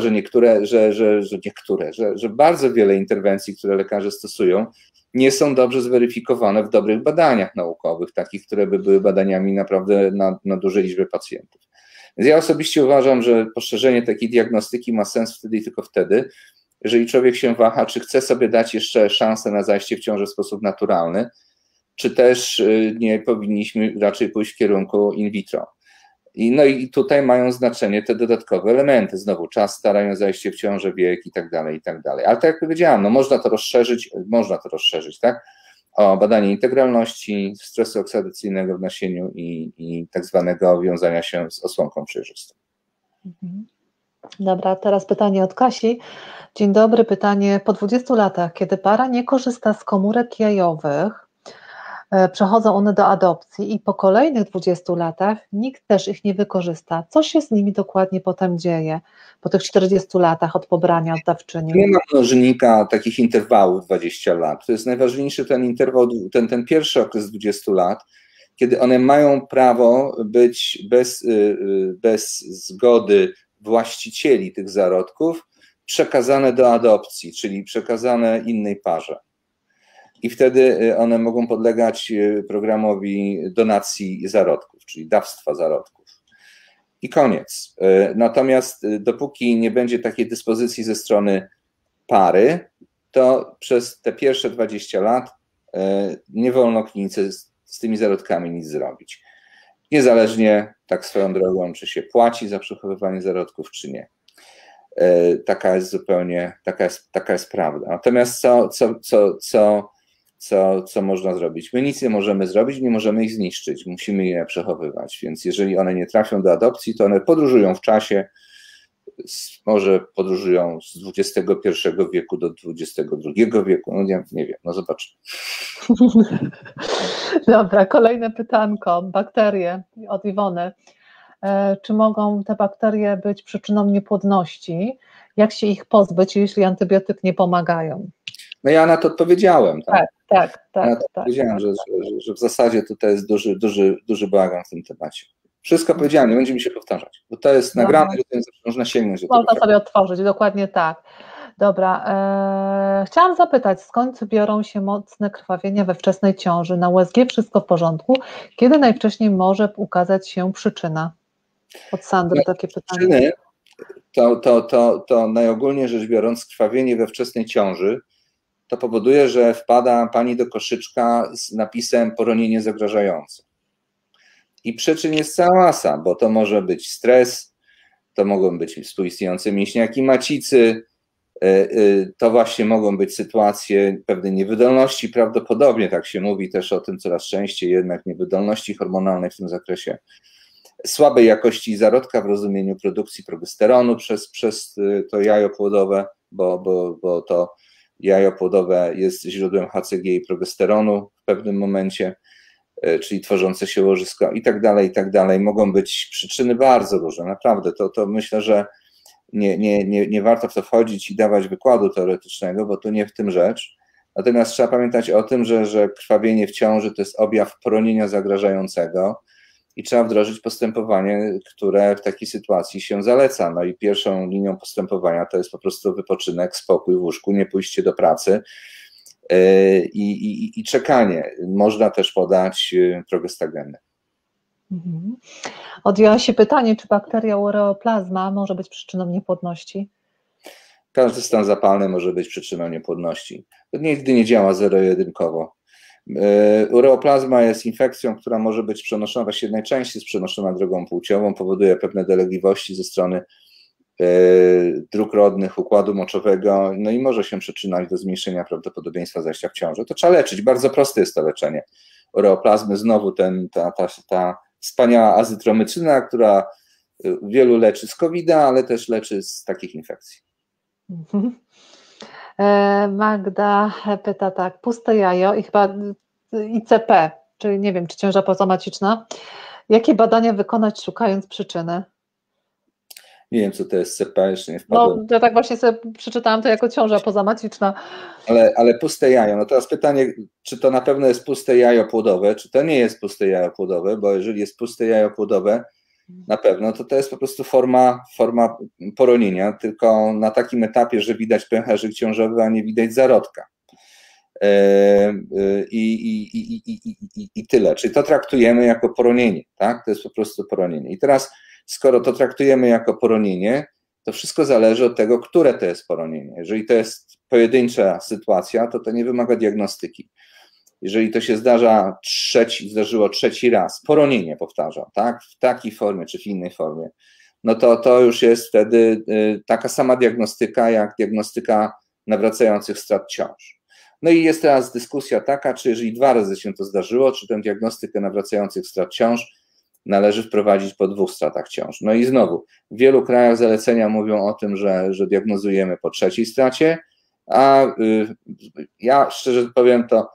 Speaker 2: że bardzo wiele interwencji, które lekarze stosują, nie są dobrze zweryfikowane w dobrych badaniach naukowych, takich, które by były badaniami naprawdę na dużej liczbie pacjentów. Więc ja osobiście uważam, że poszerzenie takiej diagnostyki ma sens wtedy i tylko wtedy, jeżeli człowiek się waha, czy chce sobie dać jeszcze szansę na zajście w ciążę w sposób naturalny, czy też nie powinniśmy raczej pójść w kierunku in vitro. No i tutaj mają znaczenie te dodatkowe elementy, znowu czas starania o zajście w ciążę, wiek i tak dalej. Ale tak jak powiedziałam, no można to rozszerzyć, tak? O badanie integralności, stresu oksydacyjnego w nasieniu i tak zwanego wiązania się z osłonką przejrzystą.
Speaker 1: Dobra, teraz pytanie od Kasi. Dzień dobry, pytanie. Po 20 latach, kiedy para nie korzysta z komórek jajowych, przechodzą one do adopcji i po kolejnych 20 latach nikt też ich nie wykorzysta. Co się z nimi dokładnie potem dzieje po tych 40 latach od pobrania od dawczyni?
Speaker 2: Nie ma mnożnika takich interwałów 20 lat. To jest najważniejszy ten interwał, ten pierwszy okres 20 lat, kiedy one mają prawo być bez zgody właścicieli tych zarodków przekazane do adopcji, czyli przekazane innej parze. I wtedy one mogą podlegać programowi donacji zarodków, czyli dawstwa zarodków. I koniec. Natomiast dopóki nie będzie takiej dyspozycji ze strony pary, to przez te pierwsze 20 lat nie wolno klinice z tymi zarodkami nic zrobić. Niezależnie, tak swoją drogą, czy się płaci za przechowywanie zarodków, czy nie. Taka jest zupełnie, taka jest prawda. Natomiast co można zrobić? My nic nie możemy zrobić, nie możemy ich zniszczyć, musimy je przechowywać, więc jeżeli one nie trafią do adopcji, to one podróżują w czasie, może podróżują z XXI wieku do XXI wieku, no nie wiem, no zobaczmy.
Speaker 1: Dobra, kolejne pytanko, bakterie od Iwony. Czy mogą te bakterie być przyczyną niepłodności? Jak się ich pozbyć, jeśli antybiotyk nie pomagają?
Speaker 2: No ja na to odpowiedziałem.
Speaker 1: Tak.
Speaker 2: Powiedziałem, że w zasadzie tutaj jest duży bałagan w tym temacie. Wszystko powiedziałem, nie będzie mi się powtarzać, bo to jest nagrane, więc można sięgnąć do tego.
Speaker 1: Można sobie otworzyć, dokładnie tak. Dobra, chciałam zapytać, skąd biorą się mocne krwawienia we wczesnej ciąży? Na USG wszystko w porządku. Kiedy najwcześniej może ukazać się przyczyna? Od Sandry takie pytanie.
Speaker 2: To najogólniej rzecz biorąc, krwawienie we wczesnej ciąży to powoduje, że wpada pani do koszyczka z napisem poronienie zagrażające. I przyczyn jest cała masa, bo to może być stres, to mogą być współistniejące mięśniaki macicy, to właśnie mogą być sytuacje pewnej niewydolności, prawdopodobnie tak się mówi też o tym coraz częściej, jednak niewydolności hormonalnej w tym zakresie, słabej jakości zarodka w rozumieniu produkcji progesteronu przez to jajo płodowe, bo to jajo płodowe jest źródłem HCG i progesteronu w pewnym momencie, czyli tworzące się łożysko i tak dalej. Mogą być przyczyny bardzo różne, naprawdę. To myślę, że nie warto w to wchodzić i dawać wykładu teoretycznego, bo tu nie w tym rzecz. Natomiast trzeba pamiętać o tym, że krwawienie w ciąży to jest objaw poronienia zagrażającego i trzeba wdrożyć postępowanie, które w takiej sytuacji się zaleca. No i pierwszą linią postępowania to jest po prostu wypoczynek, spokój w łóżku, nie pójście do pracy i czekanie. Można też podać progestagenę.
Speaker 1: Odjęła się pytanie, czy bakteria ureoplazma może być przyczyną niepłodności?
Speaker 2: Każdy stan zapalny może być przyczyną niepłodności. To nigdy nie działa zero-jedynkowo. Ureoplazma jest infekcją, która może być przenoszona, właściwie najczęściej jest przenoszona drogą płciową, powoduje pewne dolegliwości ze strony dróg rodnych, układu moczowego, no i może się przyczyniać do zmniejszenia prawdopodobieństwa zajścia w ciążę. To trzeba leczyć, bardzo proste jest to leczenie ureoplazmy. Znowu ta wspaniała azytromycyna, która wielu leczy z COVID-a, ale też leczy z takich infekcji.
Speaker 1: Magda pyta tak, puste jajo i chyba ICP, czyli nie wiem, czy ciąża pozomaciczna. Jakie badania wykonać, szukając przyczyny?
Speaker 2: Nie wiem, co to jest CP, jeszcze nie wpadłem.
Speaker 1: No, ja tak właśnie sobie przeczytałam to jako ciąża pozamaciczna.
Speaker 2: Ale puste jajo, no teraz pytanie, czy to na pewno jest puste jajo płodowe, czy to nie jest puste jajo płodowe, bo jeżeli jest puste jajo płodowe, na pewno, to jest po prostu forma poronienia, tylko na takim etapie, że widać pęcherzyk ciążowy, a nie widać zarodka. I tyle. Czyli to traktujemy jako poronienie, tak? To jest po prostu poronienie. I teraz, skoro to traktujemy jako poronienie, to wszystko zależy od tego, które to jest poronienie. Jeżeli to jest pojedyncza sytuacja, to nie wymaga diagnostyki. Jeżeli to się zdarzyło trzeci raz, poronienie powtarzam, tak? W takiej formie czy w innej formie, no to już jest wtedy taka sama diagnostyka jak diagnostyka nawracających strat ciąż. No i jest teraz dyskusja taka, czy jeżeli 2 razy się to zdarzyło, czy tę diagnostykę nawracających strat ciąż należy wprowadzić po 2 stratach ciąży. No i znowu, w wielu krajach zalecenia mówią o tym, że diagnozujemy po 3. stracie, a ja szczerze powiem to,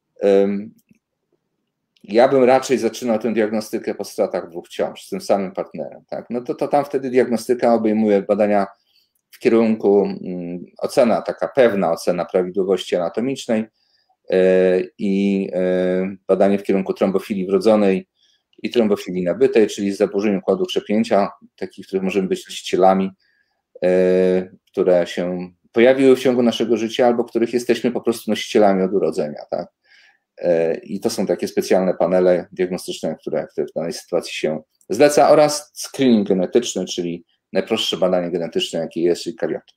Speaker 2: ja bym raczej zaczynał tę diagnostykę po stratach 2 ciąż z tym samym partnerem. Tak? No to tam wtedy diagnostyka obejmuje badania w kierunku ocena, taka pewna ocena prawidłowości anatomicznej i badanie w kierunku trombofilii wrodzonej i trombofilii nabytej, czyli zaburzeń układu krzepięcia, takich, których możemy być nosicielami, które się pojawiły w ciągu naszego życia albo których jesteśmy po prostu nosicielami od urodzenia. Tak? I to są takie specjalne panele diagnostyczne, które w danej sytuacji się zleca, oraz screening genetyczny, czyli najprostsze badanie genetyczne, jakie jest, czyli kariotyp.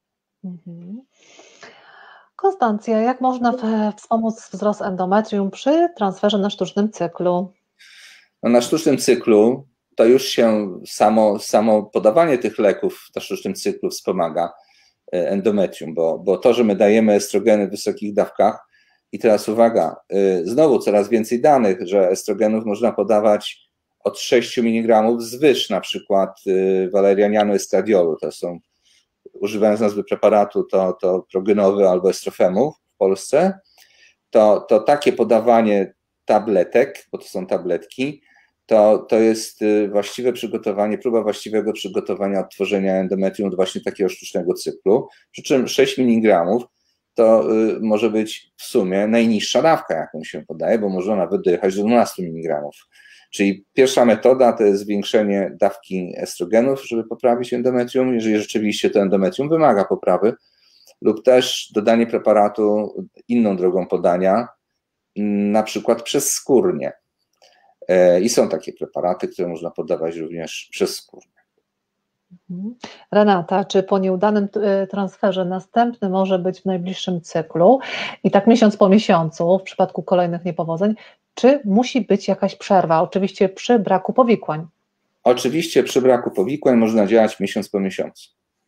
Speaker 1: Konstancja, jak można wspomóc wzrost endometrium przy transferze na sztucznym cyklu?
Speaker 2: No, na sztucznym cyklu to już się samo podawanie tych leków na sztucznym cyklu wspomaga endometrium, bo to, że my dajemy estrogeny w wysokich dawkach, i teraz uwaga, znowu coraz więcej danych, że estrogenów można podawać od 6 mg zwyż, na przykład walerianianu estradiolu, to są, używając nazwy preparatu, to progenowy albo estrofemów w Polsce, to takie podawanie tabletek, bo to są tabletki, to jest właściwe przygotowanie, próba właściwego przygotowania odtworzenia endometrium do właśnie takiego sztucznego cyklu, przy czym 6 mg to może być w sumie najniższa dawka, jaką się podaje, bo można nawet dojechać do 12 mg. Czyli pierwsza metoda to jest zwiększenie dawki estrogenów, żeby poprawić endometrium, jeżeli rzeczywiście to endometrium wymaga poprawy, lub też dodanie preparatu inną drogą podania, na przykład przezskórnie. I są takie preparaty, które można podawać również przezskórnie.
Speaker 1: Renata, czy po nieudanym transferze następny może być w najbliższym cyklu i tak miesiąc po miesiącu w przypadku kolejnych niepowodzeń, czy musi być jakaś przerwa, oczywiście przy braku powikłań?
Speaker 2: Oczywiście przy braku powikłań można działać miesiąc po miesiącu.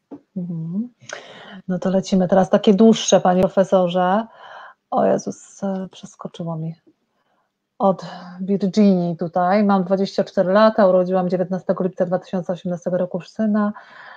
Speaker 1: No to lecimy teraz takie dłuższe, panie profesorze. O Jezus, przeskoczyło mi. Od Virginii tutaj, mam 24 lata, urodziłam 19 lipca 2018 roku syna,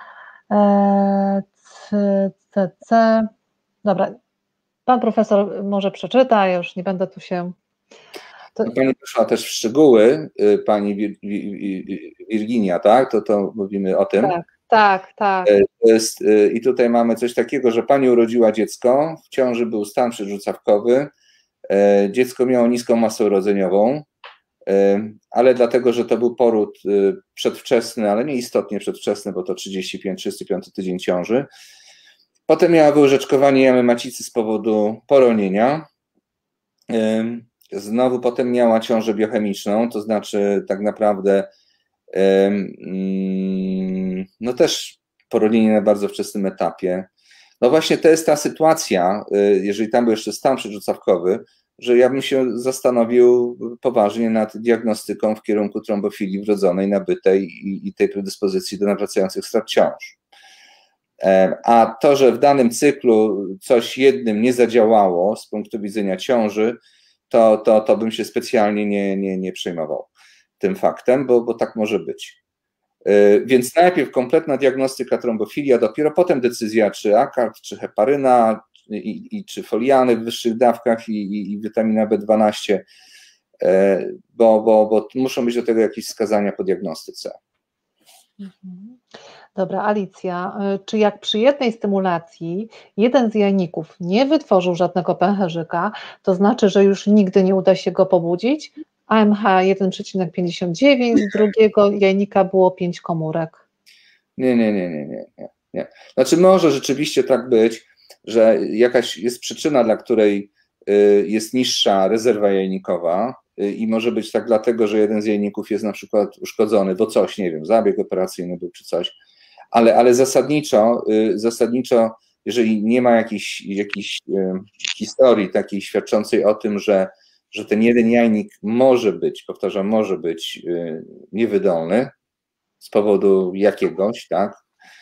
Speaker 1: CC, dobra, pan profesor może przeczyta, ja już nie będę tu się...
Speaker 2: Pani poszła też w szczegóły, pani Virginia, tak? To mówimy o tym.
Speaker 1: Tak.
Speaker 2: I tutaj mamy coś takiego, że pani urodziła dziecko, w ciąży był stan przedrzucawkowy, dziecko miało niską masę urodzeniową, ale dlatego, że to był poród przedwczesny, ale nie istotnie przedwczesny, bo to 35-35 tydzień ciąży. Potem miała wyłyżeczkowanie jamy macicy z powodu poronienia. Znowu potem miała ciążę biochemiczną, to znaczy tak naprawdę no też poronienie na bardzo wczesnym etapie. No właśnie to jest ta sytuacja, jeżeli tam był jeszcze stan przedrzucawkowy, że ja bym się zastanowił poważnie nad diagnostyką w kierunku trombofilii wrodzonej, nabytej i tej predyspozycji do nawracających strat ciąż. A to, że w danym cyklu coś jednym nie zadziałało z punktu widzenia ciąży, to bym się specjalnie nie przejmował tym faktem, bo tak może być. Więc najpierw kompletna diagnostyka trombofilii, a dopiero potem decyzja, czy akard, czy heparyna, czy foliany w wyższych dawkach i witamina B12, bo muszą być do tego jakieś wskazania po diagnostyce.
Speaker 1: Dobra, Alicja, czy jak przy jednej stymulacji jeden z jajników nie wytworzył żadnego pęcherzyka, to znaczy, że już nigdy nie uda się go pobudzić? AMH 1,59, z drugiego jajnika było 5 komórek.
Speaker 2: Nie. Znaczy może rzeczywiście tak być, że jakaś jest przyczyna, dla której jest niższa rezerwa jajnikowa i może być tak dlatego, że jeden z jajników jest na przykład uszkodzony, bo coś, nie wiem, zabieg operacyjny był czy coś, ale zasadniczo, jeżeli nie ma jakiejś historii takiej świadczącej o tym, że ten jeden jajnik może być, powtarzam, może być niewydolny z powodu jakiegoś, tak,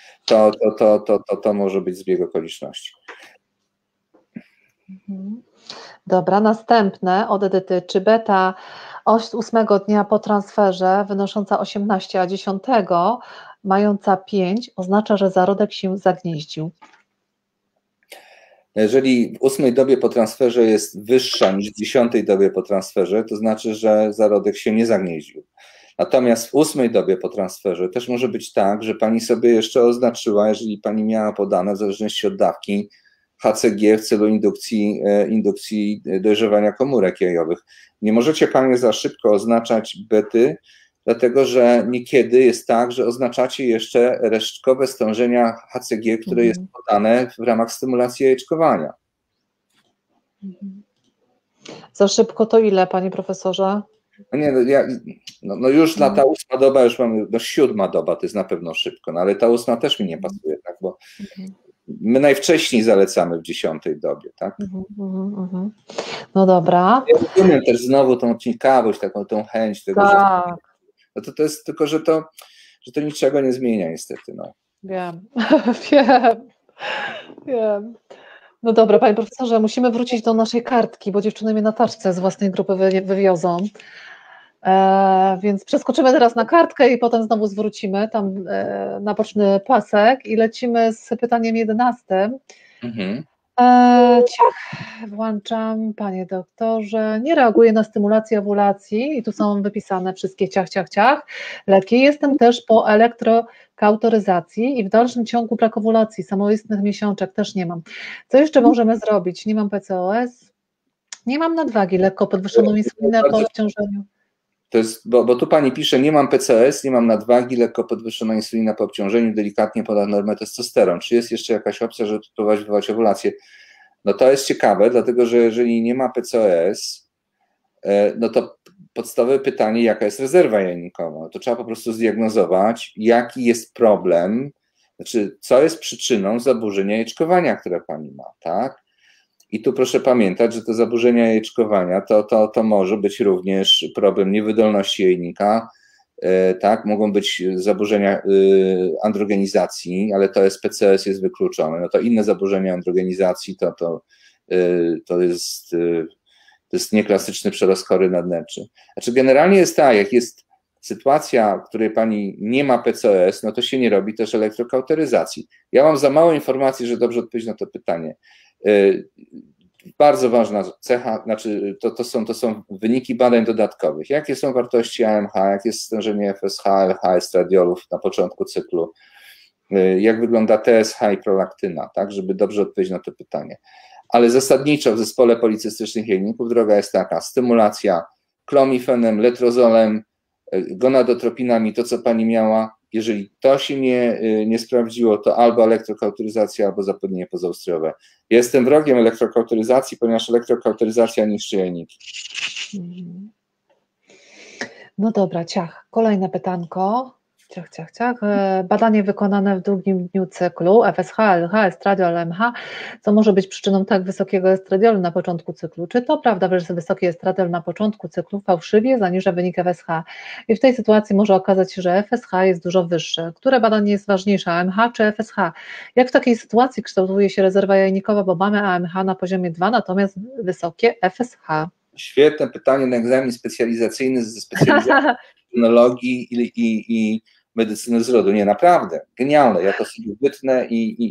Speaker 2: to może być zbieg okoliczności.
Speaker 1: Dobra, następne od Edyty. Czy beta 8 dnia po transferze wynosząca 18, a 10 mająca 5 oznacza, że zarodek się zagnieździł.
Speaker 2: Jeżeli w 8 dobie po transferze jest wyższa niż w 10 dobie po transferze, to znaczy, że zarodek się nie zagnieździł. Natomiast w 8 dobie po transferze też może być tak, że pani sobie jeszcze oznaczyła, jeżeli pani miała podane, w zależności od dawki, HCG w celu indukcji dojrzewania komórek jajowych. Nie możecie panie za szybko oznaczać bety, dlatego że niekiedy jest tak, że oznaczacie jeszcze resztkowe stężenia HCG, które jest podane w ramach stymulacji jajeczkowania.
Speaker 1: Za szybko to ile, panie profesorze?
Speaker 2: No nie, już ta 8 doba, już mamy, 7 doba to jest na pewno szybko, no ale ta 8 też mi nie pasuje, tak, bo my najwcześniej zalecamy w 10 dobie, tak?
Speaker 1: No dobra.
Speaker 2: Ja rozumiem też znowu tą ciekawość, taką tą chęć tego,
Speaker 1: tak.
Speaker 2: że to jest tylko, że to niczego nie zmienia niestety, no.
Speaker 1: Wiem, wiem. No dobra, panie profesorze, musimy wrócić do naszej kartki, bo dziewczyny mnie na taczce z własnej grupy wywiozą. Więc przeskoczymy teraz na kartkę i potem znowu zwrócimy tam na boczny pasek i lecimy z pytaniem 11. Ciach, włączam, panie doktorze, nie reaguję na stymulację owulacji i tu są wypisane wszystkie ciach, ciach, ciach. Lepiej jestem też po elektrokauteryzacji i w dalszym ciągu brak owulacji, samoistnych miesiączek też nie mam. Co jeszcze możemy zrobić? Nie mam PCOS, nie mam nadwagi, lekko podwyższoną insulinę po obciążeniu.
Speaker 2: To jest, bo tu pani pisze, nie mam PCOS, nie mam nadwagi, lekko podwyższona insulina po obciążeniu, delikatnie ponad normę testosteron. Czy jest jeszcze jakaś opcja, żeby wywołać owulację? No to jest ciekawe, dlatego że jeżeli nie ma PCOS, no to podstawowe pytanie, jaka jest rezerwa jajnikowa? No to trzeba po prostu zdiagnozować, jaki jest problem, znaczy co jest przyczyną zaburzenia jajeczkowania, które pani ma, tak? I tu proszę pamiętać, że te zaburzenia jajeczkowania to może być również problem niewydolności jajnika, tak, mogą być zaburzenia androgenizacji, ale to jest PCOS jest wykluczone. No to inne zaburzenia androgenizacji to jest nieklasyczny przerost kory nadnerczy. Znaczy generalnie jest tak, jak jest sytuacja, w której pani nie ma PCOS, no to się nie robi też elektrokauteryzacji. Ja mam za mało informacji, że dobrze odpowiedzieć na to pytanie. Bardzo ważna cecha, znaczy to są wyniki badań dodatkowych. Jakie są wartości AMH, jakie jest stężenie FSH, LH, estradiolów na początku cyklu, jak wygląda TSH i prolaktyna, tak, żeby dobrze odpowiedzieć na to pytanie. Ale zasadniczo w zespole policystycznych jajników droga jest taka: stymulacja klomifenem, letrozolem, gonadotropinami, to co pani miała. Jeżeli to się nie sprawdziło, to albo elektrokauteryzacja, albo zapłodnienie pozaustrojowe. Jestem wrogiem elektrokauteryzacji, ponieważ elektrokauteryzacja niszczy jajniki.
Speaker 1: No dobra, ciach. Kolejne pytanko. Ciach, ciach, ciach. Badanie wykonane w drugim dniu cyklu, FSH, LH, estradiol, MH, co może być przyczyną tak wysokiego estradiolu na początku cyklu. Czy to prawda, że wysoki estradiol na początku cyklu fałszywie zaniża wynik FSH? I w tej sytuacji może okazać się, że FSH jest dużo wyższy. Które badanie jest ważniejsze, AMH czy FSH? Jak w takiej sytuacji kształtuje się rezerwa jajnikowa, bo mamy AMH na poziomie 2, natomiast wysokie FSH?
Speaker 2: Świetne pytanie na egzamin specjalizacyjny ze specjalizacji immunologii i medycyny zrodu. Nie, naprawdę, genialne, ja to sobie wytnę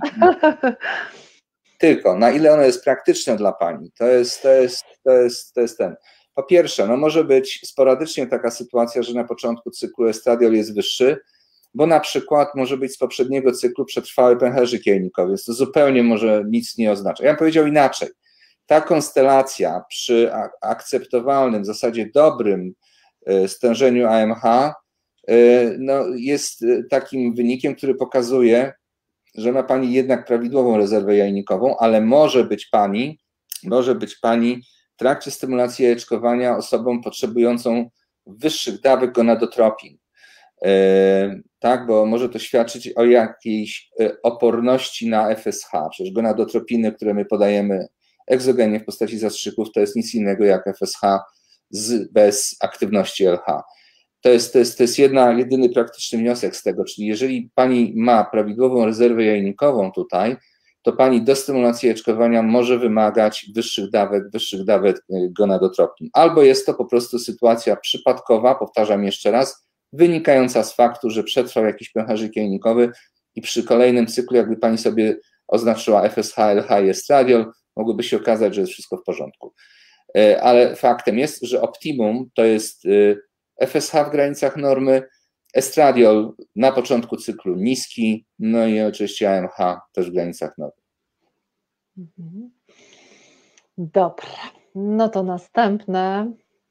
Speaker 2: tylko, na ile ono jest praktyczne dla pani, to jest ten. Po pierwsze, no może być sporadycznie taka sytuacja, że na początku cyklu estradiol jest wyższy, bo na przykład może być z poprzedniego cyklu przetrwały pęcherzyk jajnikowy, więc to zupełnie może nic nie oznacza. Ja bym powiedział inaczej. Ta konstelacja przy akceptowalnym, w zasadzie dobrym stężeniu AMH no, jest takim wynikiem, który pokazuje, że ma pani jednak prawidłową rezerwę jajnikową, ale może być pani w trakcie stymulacji jajeczkowania osobą potrzebującą wyższych dawek gonadotropin. Tak, bo może to świadczyć o jakiejś oporności na FSH. Przecież gonadotropiny, które my podajemy egzogennie w postaci zastrzyków, to jest nic innego jak FSH bez aktywności LH. To jest jedyny praktyczny wniosek z tego, czyli jeżeli pani ma prawidłową rezerwę jajnikową tutaj, to pani do stymulacji jajeczkowania może wymagać wyższych dawek gonadotropin. Albo jest to po prostu sytuacja przypadkowa, powtarzam jeszcze raz, wynikająca z faktu, że przetrwał jakiś pęcherzyk jajnikowy i przy kolejnym cyklu, jakby pani sobie oznaczyła FSH, LH i estradiol, mogłoby się okazać, że jest wszystko w porządku. Ale faktem jest, że optimum to jest FSH w granicach normy, estradiol na początku cyklu niski, no i oczywiście AMH też w granicach normy.
Speaker 1: Dobra, no to następne.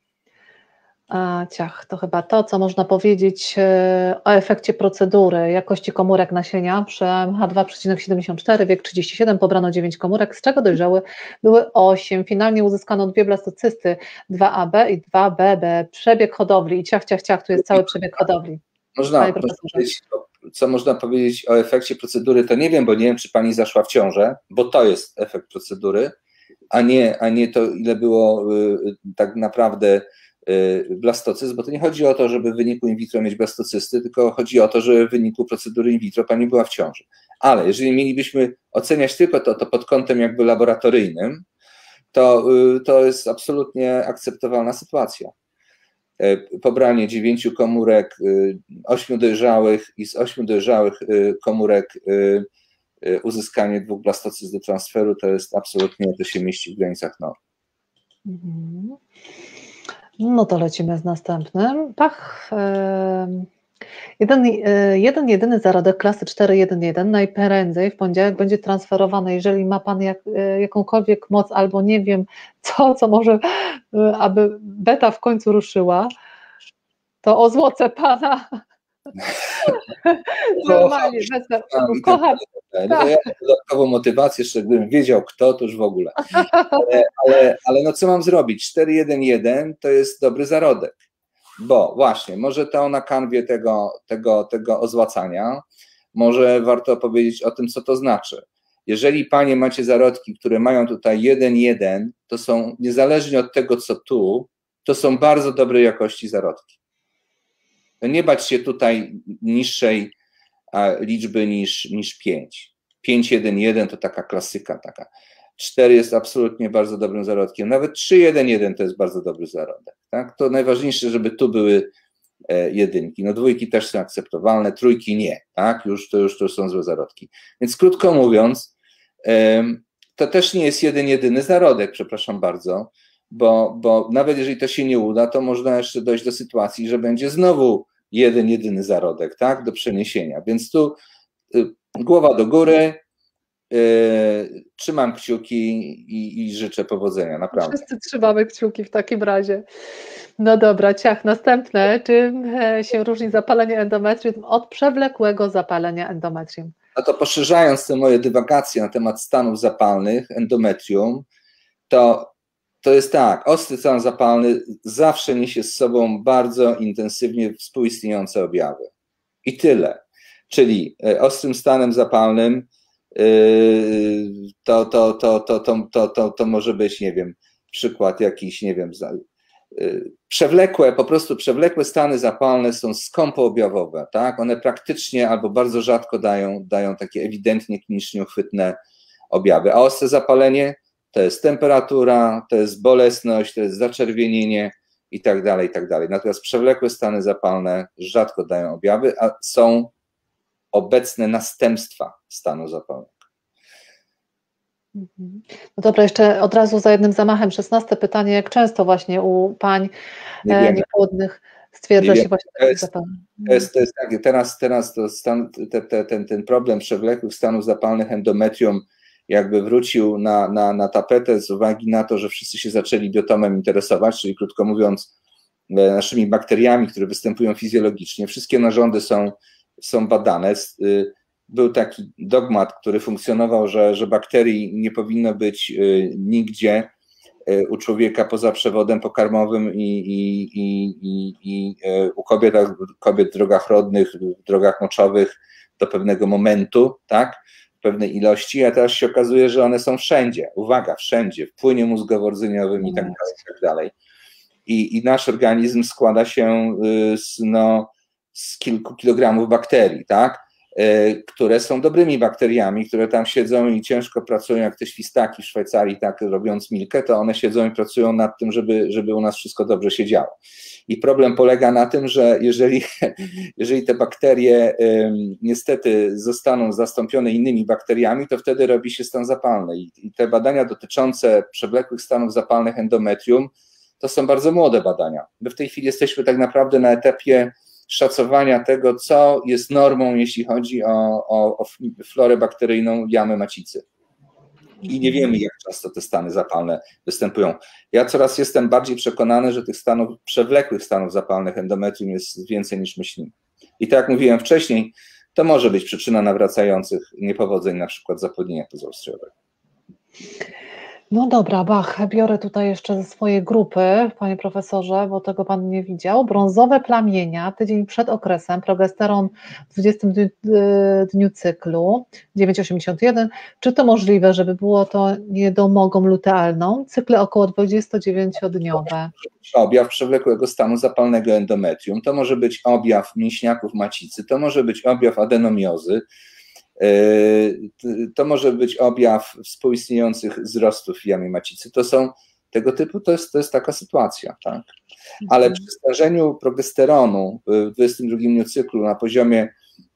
Speaker 1: To chyba to, co można powiedzieć o efekcie procedury, jakości komórek nasienia przy AMH 2,74, wiek 37, pobrano 9 komórek, z czego dojrzały były 8. Finalnie uzyskano 2 blastocysty, 2AB i 2BB. Przebieg hodowli i ciach, tu jest cały przebieg hodowli.
Speaker 2: Co można powiedzieć o efekcie procedury, to nie wiem, bo nie wiem, czy pani zaszła w ciążę, bo to jest efekt procedury, a nie to, ile było tak naprawdę blastocyst, bo to nie chodzi o to, żeby w wyniku in vitro mieć blastocysty, tylko chodzi o to, że w wyniku procedury in vitro pani była w ciąży. Ale jeżeli mielibyśmy oceniać tylko to pod kątem jakby laboratoryjnym, to jest absolutnie akceptowalna sytuacja. Pobranie 9 komórek, 8 dojrzałych i z 8 dojrzałych komórek uzyskanie 2 blastocyst do transferu, to jest absolutnie, to się mieści w granicach norm.
Speaker 1: No to lecimy z następnym. Jeden jedyny zarodek klasy 4.1.1 najprędzej w poniedziałek będzie transferowany, jeżeli ma Pan jakąkolwiek moc albo nie wiem co może, aby beta w końcu ruszyła, to o złoce Pana. Normalnie, kocham.
Speaker 2: No, ja mam dodatkową motywację, jeszcze gdybym wiedział kto, to już w ogóle. Ale no co mam zrobić? 4.1.1 to jest dobry zarodek, bo właśnie, może to na kanwie tego ozłacania, może warto powiedzieć o tym, co to znaczy. Jeżeli panie macie zarodki, które mają tutaj 1.1, to są, niezależnie od tego, co tu, to są bardzo dobrej jakości zarodki. Nie bać się tutaj niższej liczby niż 5. 5.1.1 to taka klasyka taka. 4 jest absolutnie bardzo dobrym zarodkiem. Nawet 3.1.1 to jest bardzo dobry zarodek. Tak? To najważniejsze, żeby tu były jedynki. No 2 też są akceptowalne, 3 nie. Tak? To już są złe zarodki. Więc krótko mówiąc, to też nie jest jeden jedyny zarodek, przepraszam bardzo, bo nawet jeżeli to się nie uda, to można jeszcze dojść do sytuacji, że będzie znowu jeden jedyny zarodek, tak, do przeniesienia. Więc tu głowa do góry, trzymam kciuki i życzę powodzenia, naprawdę.
Speaker 1: Wszyscy trzymamy kciuki w takim razie. No dobra, następne. Czym się różni zapalenie endometrium od przewlekłego zapalenia endometrium?
Speaker 2: No to poszerzając te moje dywagacje na temat stanów zapalnych endometrium, to jest tak, ostry stan zapalny zawsze niesie z sobą bardzo intensywnie współistniejące objawy. I tyle. Czyli ostrym stanem zapalnym to może być, nie wiem, przykład jakiś, nie wiem, po prostu przewlekłe stany zapalne są skąpoobjawowe, tak? One praktycznie albo bardzo rzadko dają takie ewidentnie klinicznie uchwytne objawy, a ostre zapalenie to jest temperatura, to jest bolesność, to jest zaczerwienienie i tak dalej, i tak dalej. Natomiast przewlekłe stany zapalne rzadko dają objawy, a są obecne następstwa stanu zapalnego.
Speaker 1: No dobra, jeszcze od razu za jednym zamachem 16 pytanie, jak często właśnie u pań niepłodnych stwierdza się właśnie taki zapalny?
Speaker 2: To jest tak, teraz to ten problem przewlekłych stanów zapalnych endometrium jakby wrócił na tapetę z uwagi na to, że wszyscy się zaczęli biotomem interesować, czyli krótko mówiąc naszymi bakteriami, które występują fizjologicznie. Wszystkie narządy są badane. Był taki dogmat, który funkcjonował, że bakterii nie powinno być nigdzie u człowieka poza przewodem pokarmowym i u kobiet w drogach rodnych, w drogach moczowych do pewnego momentu, tak, w pewnej ilości, a teraz się okazuje, że one są wszędzie. Uwaga, wszędzie, w płynie mózgowo-rdzeniowym i tak dalej, i tak dalej. I nasz organizm składa się z kilku kilogramów bakterii, tak? które są dobrymi bakteriami, które tam siedzą i ciężko pracują, jak te świstaki w Szwajcarii, tak robiąc milkę, to one siedzą i pracują nad tym, żeby u nas wszystko dobrze się działo. I problem polega na tym, że jeżeli te bakterie niestety zostaną zastąpione innymi bakteriami, to wtedy robi się stan zapalny. I te badania dotyczące przewlekłych stanów zapalnych endometrium to są bardzo młode badania. My w tej chwili jesteśmy tak naprawdę na etapie szacowania tego, co jest normą, jeśli chodzi o florę bakteryjną jamy macicy. I nie wiemy, jak często te stany zapalne występują. Ja coraz jestem bardziej przekonany, że tych przewlekłych stanów zapalnych endometrium jest więcej niż myślimy. I tak jak mówiłem wcześniej, to może być przyczyna nawracających niepowodzeń, na przykład zapłodnienia pozaostrojowego.
Speaker 1: No dobra, biorę tutaj jeszcze ze swojej grupy, panie profesorze, bo tego pan nie widział. Brązowe plamienia, tydzień przed okresem, progesteron w 20 dniu cyklu, 9,81. Czy to możliwe, żeby było to niedomogą lutealną? Cykle około 29-dniowe.
Speaker 2: Objaw przewlekłego stanu zapalnego endometrium, to może być objaw mięśniaków macicy, to może być objaw adenomiozy, to może być objaw współistniejących wzrostów w jamie macicy. To są tego typu, to jest taka sytuacja, tak? Ale przy stężeniu progesteronu w 22 dniu cyklu na poziomie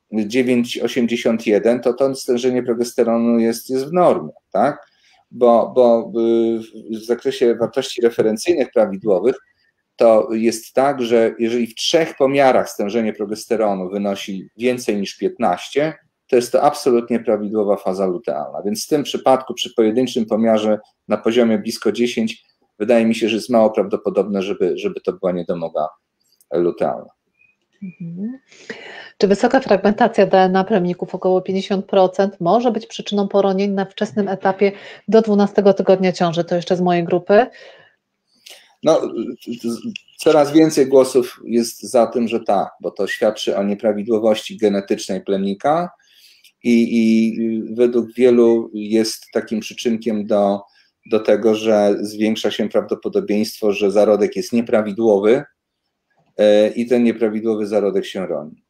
Speaker 2: 9,81, to stężenie progesteronu jest w normie, tak? Bo w zakresie wartości referencyjnych prawidłowych to jest tak, że jeżeli w 3 pomiarach stężenie progesteronu wynosi więcej niż 15, to jest to absolutnie prawidłowa faza lutealna. Więc w tym przypadku przy pojedynczym pomiarze na poziomie blisko 10 wydaje mi się, że jest mało prawdopodobne, żeby to była niedomoga lutealna.
Speaker 1: Czy wysoka fragmentacja DNA plemników, około 50%, może być przyczyną poronień na wczesnym etapie do 12 tygodnia ciąży? To jeszcze z mojej grupy.
Speaker 2: No, coraz więcej głosów jest za tym, że tak, bo to świadczy o nieprawidłowości genetycznej plemnika i według wielu jest takim przyczynkiem do tego, że zwiększa się prawdopodobieństwo, że zarodek jest nieprawidłowy i ten nieprawidłowy zarodek się roni.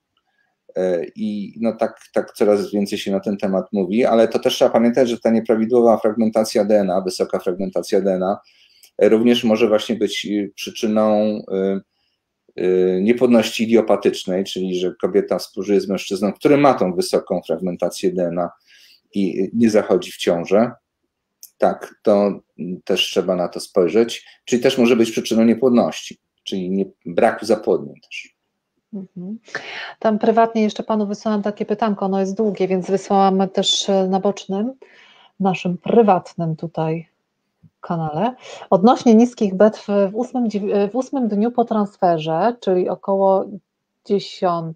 Speaker 2: I no tak coraz więcej się na ten temat mówi, ale to też trzeba pamiętać, że ta nieprawidłowa fragmentacja DNA, wysoka fragmentacja DNA również może właśnie być przyczyną niepłodności idiopatycznej, czyli że kobieta współżyje z mężczyzną, który ma tą wysoką fragmentację DNA i nie zachodzi w ciążę. Tak, to też trzeba na to spojrzeć, czyli też może być przyczyną niepłodności, czyli braku zapłodnień też.
Speaker 1: Tam prywatnie jeszcze panu wysłałam takie pytanko, ono jest długie, więc wysłałam też na bocznym, naszym prywatnym tutaj kanale. Odnośnie niskich bet w 8 dniu po transferze, czyli około 10,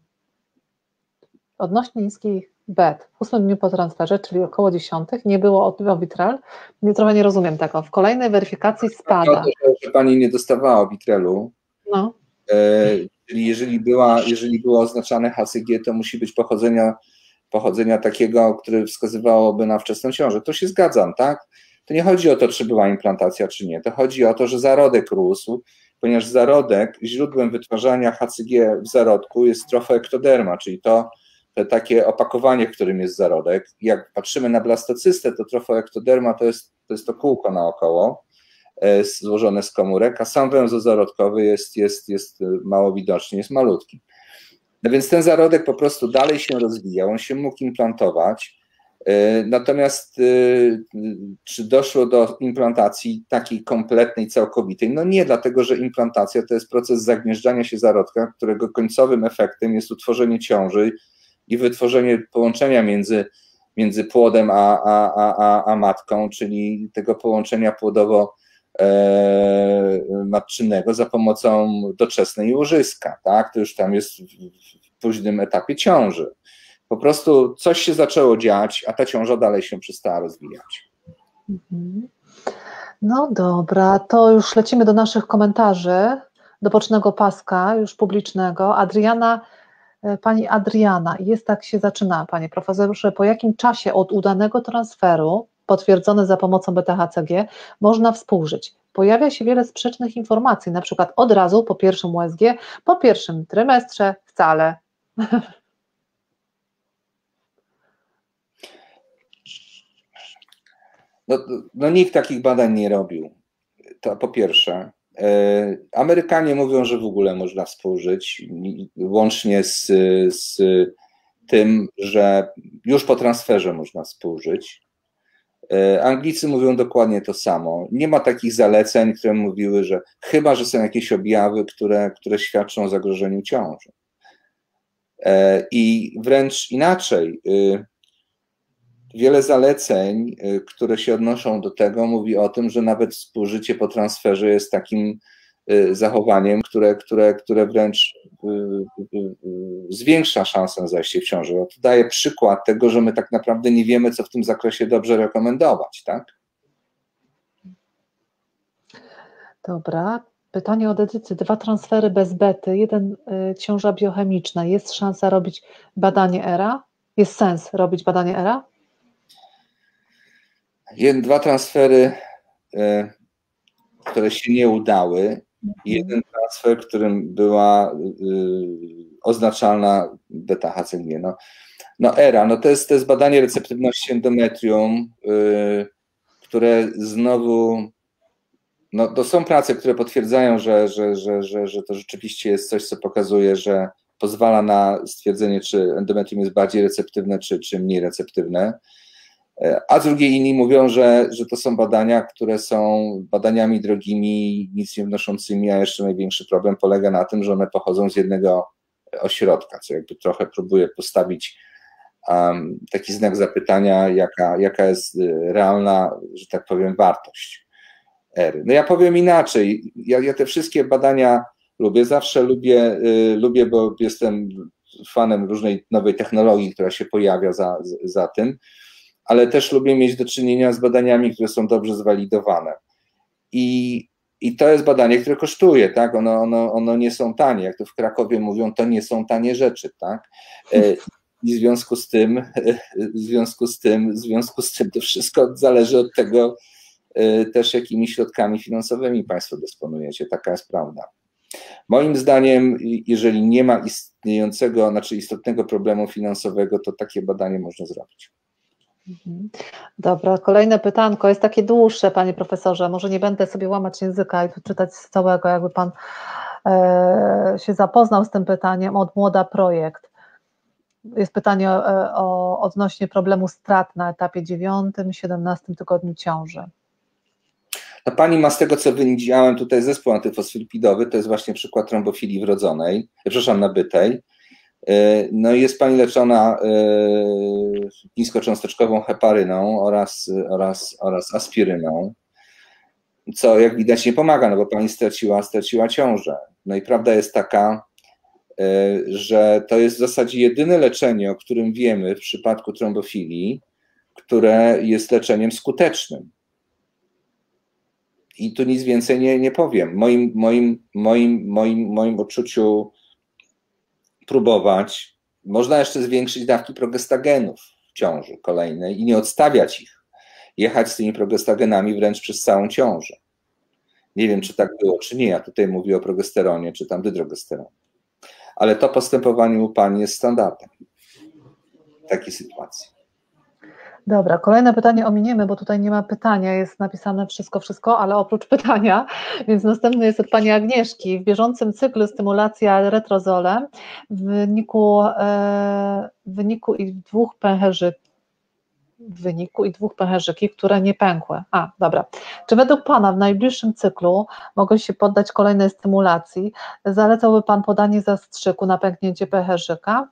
Speaker 1: odnośnie niskich bet w 8 dniu po transferze, czyli około 10, nie było Orbitral. Trochę nie rozumiem tego. W kolejnej weryfikacji spada.
Speaker 2: Że pani nie dostawała Orbitralu.
Speaker 1: No.
Speaker 2: Czyli jeżeli było oznaczane HCG, to musi być pochodzenia takiego, które wskazywałoby na wczesną ciążę. To się zgadzam, tak? To nie chodzi o to, czy była implantacja, czy nie. To chodzi o to, że zarodek rósł, ponieważ zarodek, źródłem wytwarzania HCG w zarodku jest trofoektoderma, czyli to takie opakowanie, w którym jest zarodek. Jak patrzymy na blastocystę, to trofoektoderma to jest to kółko naokoło, złożone z komórek, a sam węzeł zarodkowy jest mało widoczny, jest malutki. No więc ten zarodek po prostu dalej się rozwijał, on się mógł implantować, natomiast czy doszło do implantacji takiej kompletnej, całkowitej? No nie, dlatego że implantacja to jest proces zagnieżdżania się zarodka, którego końcowym efektem jest utworzenie ciąży i wytworzenie połączenia między płodem a matką, czyli tego połączenia płodowo-matczynego za pomocą doczesnej łożyska, tak? To już tam jest w późnym etapie ciąży. Po prostu coś się zaczęło dziać, a ta ciąża dalej się przestała rozwijać.
Speaker 1: No dobra, to już lecimy do naszych komentarzy, do bocznego paska, już publicznego. Pani Adriana, tak się zaczyna, panie profesorze, po jakim czasie od udanego transferu, potwierdzony za pomocą beta-HCG, można współżyć? Pojawia się wiele sprzecznych informacji, na przykład od razu po pierwszym USG, po pierwszym trymestrze wcale.
Speaker 2: No nikt takich badań nie robił. To po pierwsze. Amerykanie mówią, że w ogóle można współżyć, łącznie z tym, że już po transferze można współżyć. Anglicy mówią dokładnie to samo. Nie ma takich zaleceń, które mówiły, że chyba, że są jakieś objawy, które świadczą o zagrożeniu ciąży. I wręcz inaczej, wiele zaleceń, które się odnoszą do tego, mówi o tym, że nawet współżycie po transferze jest takim zachowaniem, które wręcz zwiększa szansę na zajście w ciąży. To daje przykład tego, że my tak naprawdę nie wiemy, co w tym zakresie dobrze rekomendować, tak?
Speaker 1: Dobra. Pytanie od Edyty. 2 transfery bez bety, 1 ciąża biochemiczna. Jest szansa robić badanie ERA? Jest sens robić badanie ERA?
Speaker 2: 2 transfery, które się nie udały. 1 transfer, którym była oznaczalna beta-HCG. No ERA, to jest badanie receptywności endometrium, które znowu, to są prace, które potwierdzają, że to rzeczywiście jest coś, co pokazuje, że pozwala na stwierdzenie, czy endometrium jest bardziej receptywne, czy mniej receptywne. A z drugiej inni mówią, że to są badania, które są badaniami drogimi, nic nie wnoszącymi, a jeszcze największy problem polega na tym, że one pochodzą z jednego ośrodka, co jakby trochę próbuje postawić taki znak zapytania, jaka jest realna, że tak powiem, wartość ery. Ja powiem inaczej, ja te wszystkie badania lubię, zawsze lubię, bo jestem fanem różnej nowej technologii, która się pojawia za tym, ale też lubię mieć do czynienia z badaniami, które są dobrze zwalidowane. I to jest badanie, które kosztuje, tak? Ono nie są tanie, jak to w Krakowie mówią, to nie są tanie rzeczy, tak? I w związku z tym to wszystko zależy od tego też, jakimi środkami finansowymi Państwo dysponujecie, taka jest prawda. Moim zdaniem, jeżeli nie ma istotnego problemu finansowego, to takie badanie można zrobić.
Speaker 1: Dobra, kolejne pytanko jest takie dłuższe, panie profesorze, może nie będę sobie łamać języka i czytać z całego, jakby pan się zapoznał z tym pytaniem, od Młoda Projekt. Jest pytanie odnośnie problemu strat na etapie 9-17 tygodniu ciąży.
Speaker 2: Pani ma, z tego co widziałem tutaj, zespół antyfosfolipidowy, to jest właśnie przykład trombofilii wrodzonej, nabytej. No i jest pani leczona niskocząsteczkową heparyną oraz aspiryną, co jak widać nie pomaga, bo pani straciła ciążę. No i prawda jest taka, że to jest w zasadzie jedyne leczenie, o którym wiemy w przypadku trombofilii, które jest leczeniem skutecznym. I tu nic więcej nie powiem. Moim odczuciu próbować, można jeszcze zwiększyć dawki progestagenów w ciąży kolejnej i nie odstawiać ich. Jechać z tymi progestagenami wręcz przez całą ciążę. Nie wiem, czy tak było, czy nie. Ja tutaj mówię o progesteronie, czy tam dydrogesteronie. Ale to postępowanie u pani jest standardem w takiej sytuacji.
Speaker 1: Dobra, kolejne pytanie ominiemy, bo tutaj nie ma pytania, jest napisane wszystko, ale oprócz pytania, więc następne jest od pani Agnieszki. W bieżącym cyklu stymulacja retrozolem w wyniku i 2 pęcherzyki, które nie pękły. Dobra. Czy według pana w najbliższym cyklu mogą się poddać kolejnej stymulacji? Zalecałby pan podanie zastrzyku na pęknięcie pęcherzyka?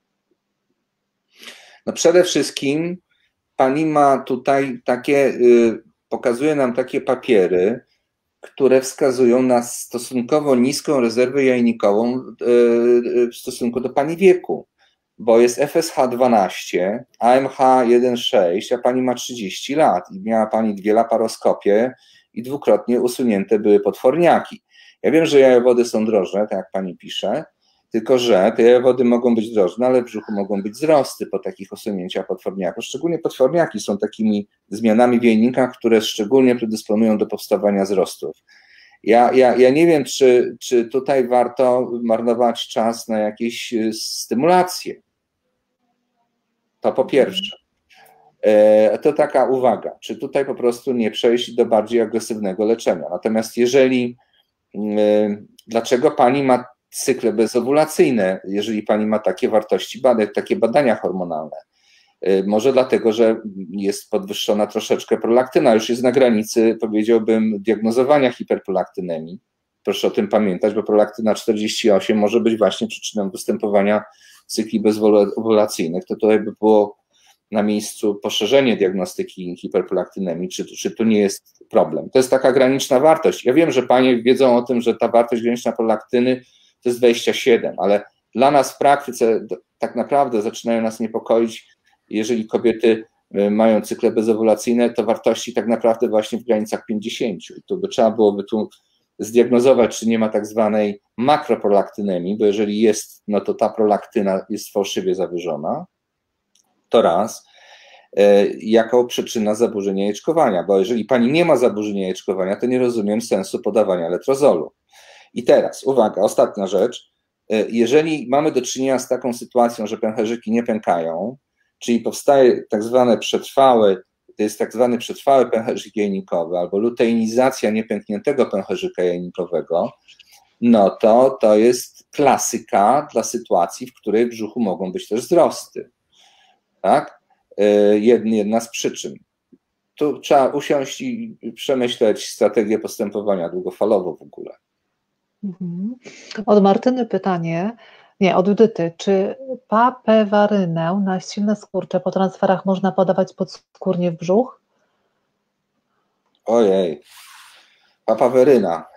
Speaker 2: No przede wszystkim pani ma tutaj pokazuje nam takie papiery, które wskazują na stosunkowo niską rezerwę jajnikową w stosunku do pani wieku, bo jest FSH 12, AMH 1,6, a pani ma 30 lat i miała pani 2 laparoskopie i 2-krotnie usunięte były potworniaki. Ja wiem, że jajowody są drożne, tak jak pani pisze, tylko że te jajowody mogą być drożne, ale w brzuchu mogą być wzrosty po takich usunięciach potworniaków. Szczególnie potworniaki są takimi zmianami w jajnikach, które szczególnie predysponują do powstawania wzrostów. Ja nie wiem, czy tutaj warto marnować czas na jakieś stymulacje. To po pierwsze. To taka uwaga, czy tutaj po prostu nie przejść do bardziej agresywnego leczenia. Natomiast jeżeli, dlaczego pani ma cykle bezowulacyjne, jeżeli pani ma takie wartości badań, takie badania hormonalne? Może dlatego, że jest podwyższona troszeczkę prolaktyna, już jest na granicy, powiedziałbym, diagnozowania hiperprolaktynemii. Proszę o tym pamiętać, bo prolaktyna 48 może być właśnie przyczyną występowania cykli bezowulacyjnych. To tutaj by było na miejscu poszerzenie diagnostyki hiperprolaktynemii, czy tu nie jest problem. To jest taka graniczna wartość. Ja wiem, że panie wiedzą o tym, że ta wartość graniczna prolaktyny to jest 27, ale dla nas w praktyce tak naprawdę zaczynają nas niepokoić, jeżeli kobiety mają cykle bezowulacyjne, to wartości tak naprawdę właśnie w granicach 50. I tu by trzeba byłoby tu zdiagnozować, czy nie ma tak zwanej makroprolaktynemii, bo jeżeli jest, no to ta prolaktyna jest fałszywie zawyżona, to raz, jako przyczyna zaburzenia jajeczkowania, bo jeżeli pani nie ma zaburzenia jajeczkowania, to nie rozumiem sensu podawania letrozolu. I teraz, uwaga, ostatnia rzecz, jeżeli mamy do czynienia z taką sytuacją, że pęcherzyki nie pękają, czyli powstaje tak zwany przetrwały, to jest tak zwany przetrwały pęcherzyk jajnikowy albo luteinizacja niepękniętego pęcherzyka jajnikowego, no to jest klasyka dla sytuacji, w której w brzuchu mogą być też wzrosty. Tak? Jedna z przyczyn. Tu trzeba usiąść i przemyśleć strategię postępowania długofalowo w ogóle.
Speaker 1: Od Martyny pytanie, od Judyty, czy papewarynę na silne skurcze po transferach można podawać podskórnie w brzuch?
Speaker 2: Ojej, papaweryna.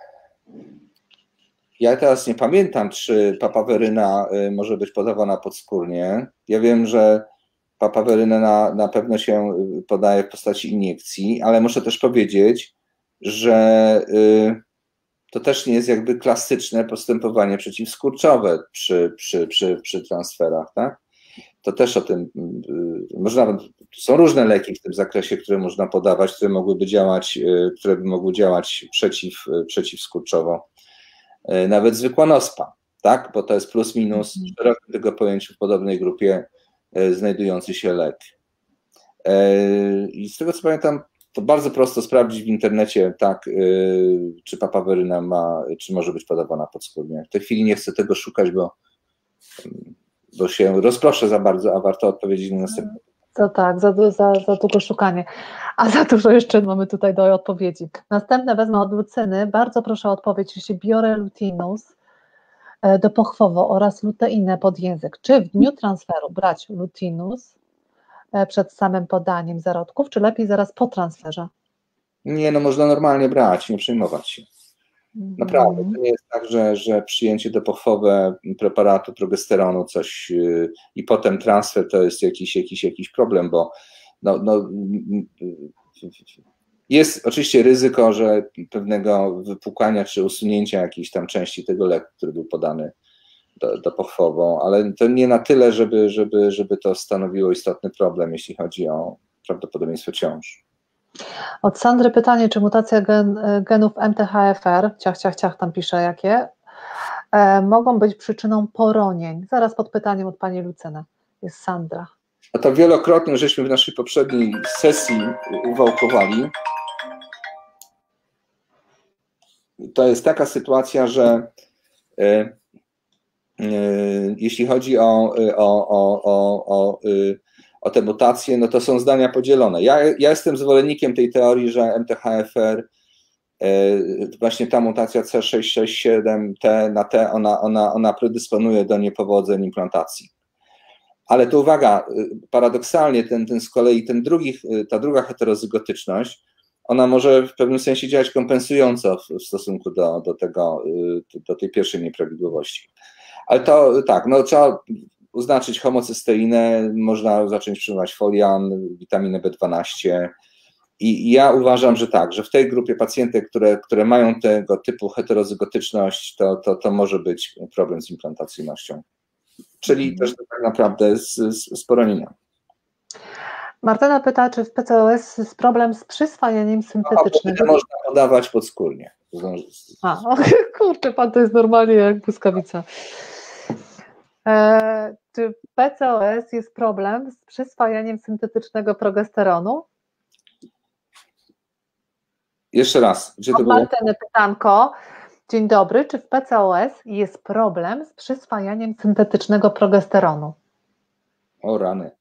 Speaker 2: Ja teraz nie pamiętam, czy papaweryna może być podawana podskórnie. Ja wiem, że papawerynę na pewno się podaje w postaci iniekcji, ale muszę też powiedzieć, że to też nie jest jakby klasyczne postępowanie przeciwskurczowe przy transferach, tak? To też o tym są różne leki w tym zakresie, które można podawać, które by mogły działać przeciwskurczowo. Nawet zwykła nospa, tak? Bo to jest plus minus szerokim tego pojęciu w podobnej grupie znajdujący się lek. I z tego co pamiętam, to bardzo prosto sprawdzić w internecie, tak, czy papaweryna czy może być podawana podskórnie. W tej chwili nie chcę tego szukać, bo się rozproszę za bardzo, a warto odpowiedzieć na następne.
Speaker 1: To tak, za długo szukanie, a za dużo jeszcze mamy tutaj do odpowiedzi. Następne wezmę od Lucyny. Bardzo proszę o odpowiedź, jeśli biorę lutinus dopochwowo oraz luteinę pod język. Czy w dniu transferu brać lutinus przed samym podaniem zarodków, czy lepiej zaraz po transferze?
Speaker 2: Nie, no można normalnie brać, nie przejmować się. Naprawdę, to nie jest tak, że przyjęcie dopochwowe preparatu progesteronu coś i potem transfer to jest jakiś problem, bo jest oczywiście ryzyko, że pewnego wypłukania czy usunięcia jakiejś tam części tego leku, który był podany dopochwowo, ale to nie na tyle, żeby to stanowiło istotny problem, jeśli chodzi o prawdopodobieństwo ciąż.
Speaker 1: Od Sandry pytanie, czy mutacja genów MTHFR, ciach, tam pisze jakie, mogą być przyczyną poronień? Zaraz pod pytaniem od pani Lucyny jest Sandra.
Speaker 2: A to wielokrotnie żeśmy w naszej poprzedniej sesji uwałkowali. To jest taka sytuacja, że jeśli chodzi o te mutacje, no to są zdania podzielone. Ja jestem zwolennikiem tej teorii, że MTHFR, właśnie ta mutacja C667T na T, ona predysponuje do niepowodzeń implantacji. Ale to uwaga, paradoksalnie z kolei ta druga heterozygotyczność, ona może w pewnym sensie działać kompensująco w stosunku do tej pierwszej nieprawidłowości. Ale to tak, no trzeba oznaczyć homocysteinę, można zacząć przyjmować folian, witaminę B12 i ja uważam, że tak, że w tej grupie pacjentek, które mają tego typu heterozygotyczność, to może być problem z implantacyjnością, czyli też tak naprawdę z poronieniem.
Speaker 1: Martyna pyta, czy w PCOS jest problem z przyswajaniem syntetycznym?
Speaker 2: Można podawać podskórnie.
Speaker 1: Kurczę, pan to jest normalnie jak błyskawica. Czy w PCOS jest problem z przyswajaniem syntetycznego progesteronu?
Speaker 2: Jeszcze raz, gdzie to
Speaker 1: Od
Speaker 2: było?
Speaker 1: Martyny pytanko. Dzień dobry, czy w PCOS jest problem z przyswajaniem syntetycznego progesteronu?
Speaker 2: O rany.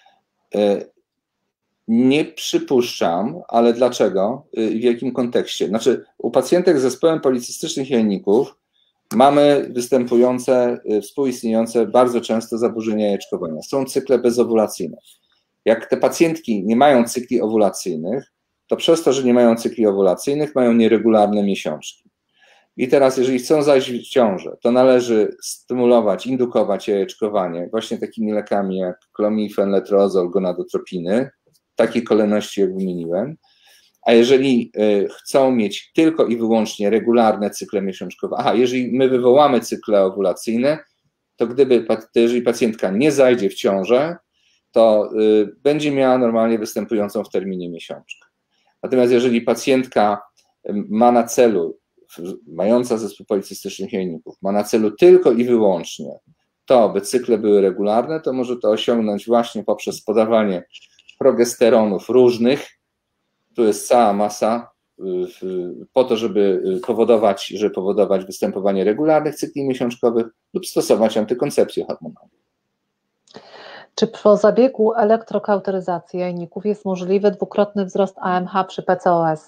Speaker 2: Nie przypuszczam, ale dlaczego i w jakim kontekście? Znaczy, u pacjentek z zespołem policystycznych jajników mamy występujące, współistniejące bardzo często zaburzenia jajeczkowania. Są cykle bezowulacyjne. Jak te pacjentki nie mają cykli owulacyjnych, to przez to, że nie mają cykli owulacyjnych, mają nieregularne miesiączki. I teraz, jeżeli chcą zajść w ciążę, to należy stymulować, indukować jajeczkowanie właśnie takimi lekami jak klomifen, letrozol, gonadotropiny, w takiej kolejności, jak wymieniłem. A jeżeli chcą mieć tylko i wyłącznie regularne cykle miesiączkowe, jeżeli my wywołamy cykle owulacyjne, to jeżeli pacjentka nie zajdzie w ciążę, to będzie miała normalnie występującą w terminie miesiączkę. Natomiast jeżeli pacjentka ma na celu, mająca zespół policystycznych jajników, ma na celu tylko i wyłącznie to, by cykle były regularne, to może to osiągnąć właśnie poprzez podawanie progesteronów różnych. Tu jest cała masa po to, żeby powodować występowanie regularnych cykli miesiączkowych lub stosować antykoncepcję hormonalną.
Speaker 1: Czy po zabiegu elektrokauteryzacji jajników jest możliwy dwukrotny wzrost AMH przy PCOS?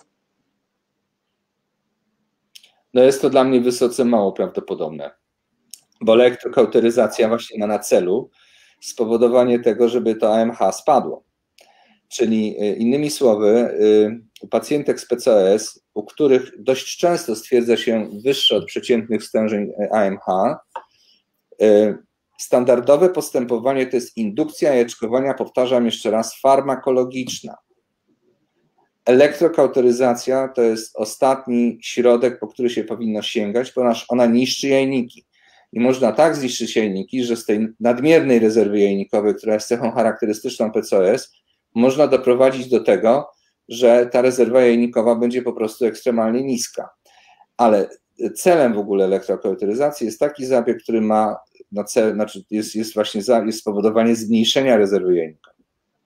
Speaker 2: No jest to dla mnie wysoce mało prawdopodobne, bo elektrokauteryzacja właśnie ma na celu spowodowanie tego, żeby to AMH spadło. Czyli innymi słowy, u pacjentek z PCOS, u których dość często stwierdza się wyższe od przeciętnych stężeń AMH, standardowe postępowanie to jest indukcja jajeczkowania, powtarzam jeszcze raz, farmakologiczna. Elektrokauteryzacja to jest ostatni środek, po który się powinno sięgać, ponieważ ona niszczy jajniki. I można tak zniszczyć jajniki, że z tej nadmiernej rezerwy jajnikowej, która jest cechą charakterystyczną PCOS, można doprowadzić do tego, że ta rezerwa jajnikowa będzie po prostu ekstremalnie niska. Ale celem w ogóle elektrokauteryzacji jest taki zabieg, który ma na cel, znaczy jest spowodowanie zmniejszenia rezerwy jajnikowej.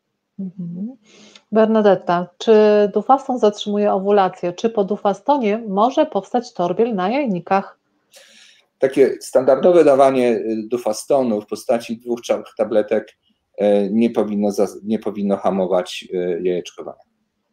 Speaker 1: Bernadetta, czy dufaston zatrzymuje owulację? Czy po dufastonie może powstać torbiel na jajnikach?
Speaker 2: Takie standardowe dawanie dufastonu w postaci 2-3 tabletek nie powinno hamować jajeczkowania.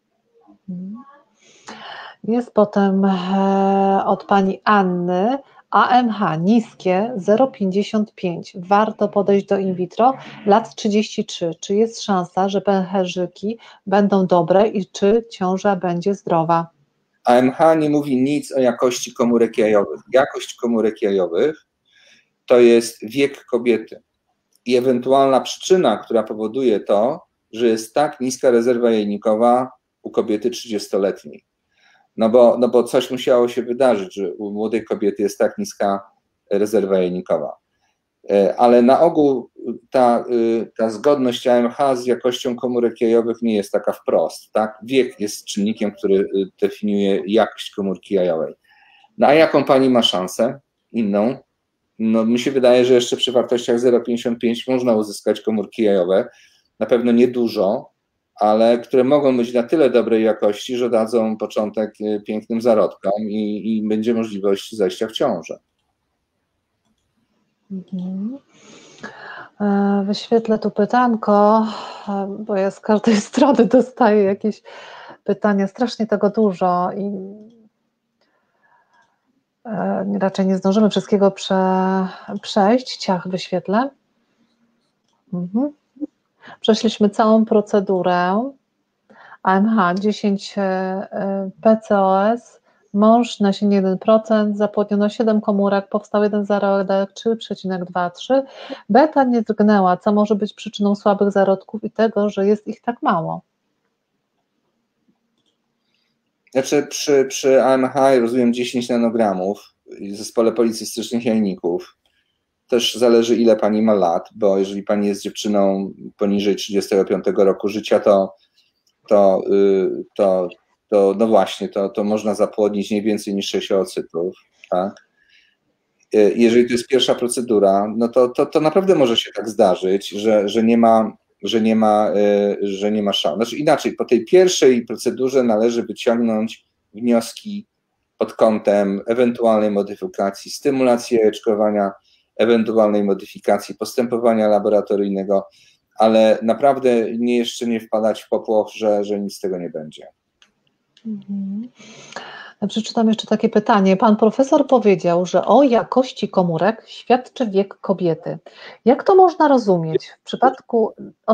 Speaker 1: Jest potem od pani Anny. AMH niskie 0,55. Warto podejść do in vitro, lat 33. Czy jest szansa, że pęcherzyki będą dobre i czy ciąża będzie zdrowa?
Speaker 2: AMH nie mówi nic o jakości komórek jajowych. Jakość komórek jajowych to jest wiek kobiety i ewentualna przyczyna, która powoduje to, że jest tak niska rezerwa jajnikowa u kobiety 30-letniej. No bo coś musiało się wydarzyć, że u młodej kobiety jest tak niska rezerwa jajnikowa. Ale na ogół ta zgodność AMH z jakością komórek jajowych nie jest taka wprost. Tak? Wiek jest czynnikiem, który definiuje jakość komórki jajowej. No a jaką pani ma szansę? Inną? No mi się wydaje, że jeszcze przy wartościach 0,55 można uzyskać komórki jajowe. Na pewno niedużo, ale które mogą być na tyle dobrej jakości, że dadzą początek pięknym zarodkom i będzie możliwość zajścia w ciążę.
Speaker 1: Wyświetlę tu pytanko, bo ja z każdej strony dostaję jakieś pytania, strasznie tego dużo i raczej nie zdążymy wszystkiego przejść. Ciach, wyświetlę. Przeszliśmy całą procedurę. AMH 10, PCOS, mąż nasienie 1%, zapłodniono 7 komórek, powstał jeden zarodek 3,23. Beta nie drgnęła, co może być przyczyną słabych zarodków i tego, że jest ich tak mało.
Speaker 2: Znaczy przy AMH rozumiem 10 nanogramów w zespole policystycznych jajników. Też zależy, ile pani ma lat, bo jeżeli pani jest dziewczyną poniżej 35 roku życia, to no właśnie, to można zapłodnić nie więcej niż 6 oocytów, tak? Jeżeli to jest pierwsza procedura, no to naprawdę może się tak zdarzyć, że nie ma szans. Znaczy inaczej, po tej pierwszej procedurze należy wyciągnąć wnioski pod kątem ewentualnej modyfikacji, stymulacji jajeczkowania, ewentualnej modyfikacji postępowania laboratoryjnego, ale naprawdę jeszcze nie wpadać w popłoch, że nic z tego nie będzie.
Speaker 1: Przeczytam jeszcze takie pytanie. Pan profesor powiedział, że o jakości komórek świadczy wiek kobiety. Jak to można rozumieć? W przypadku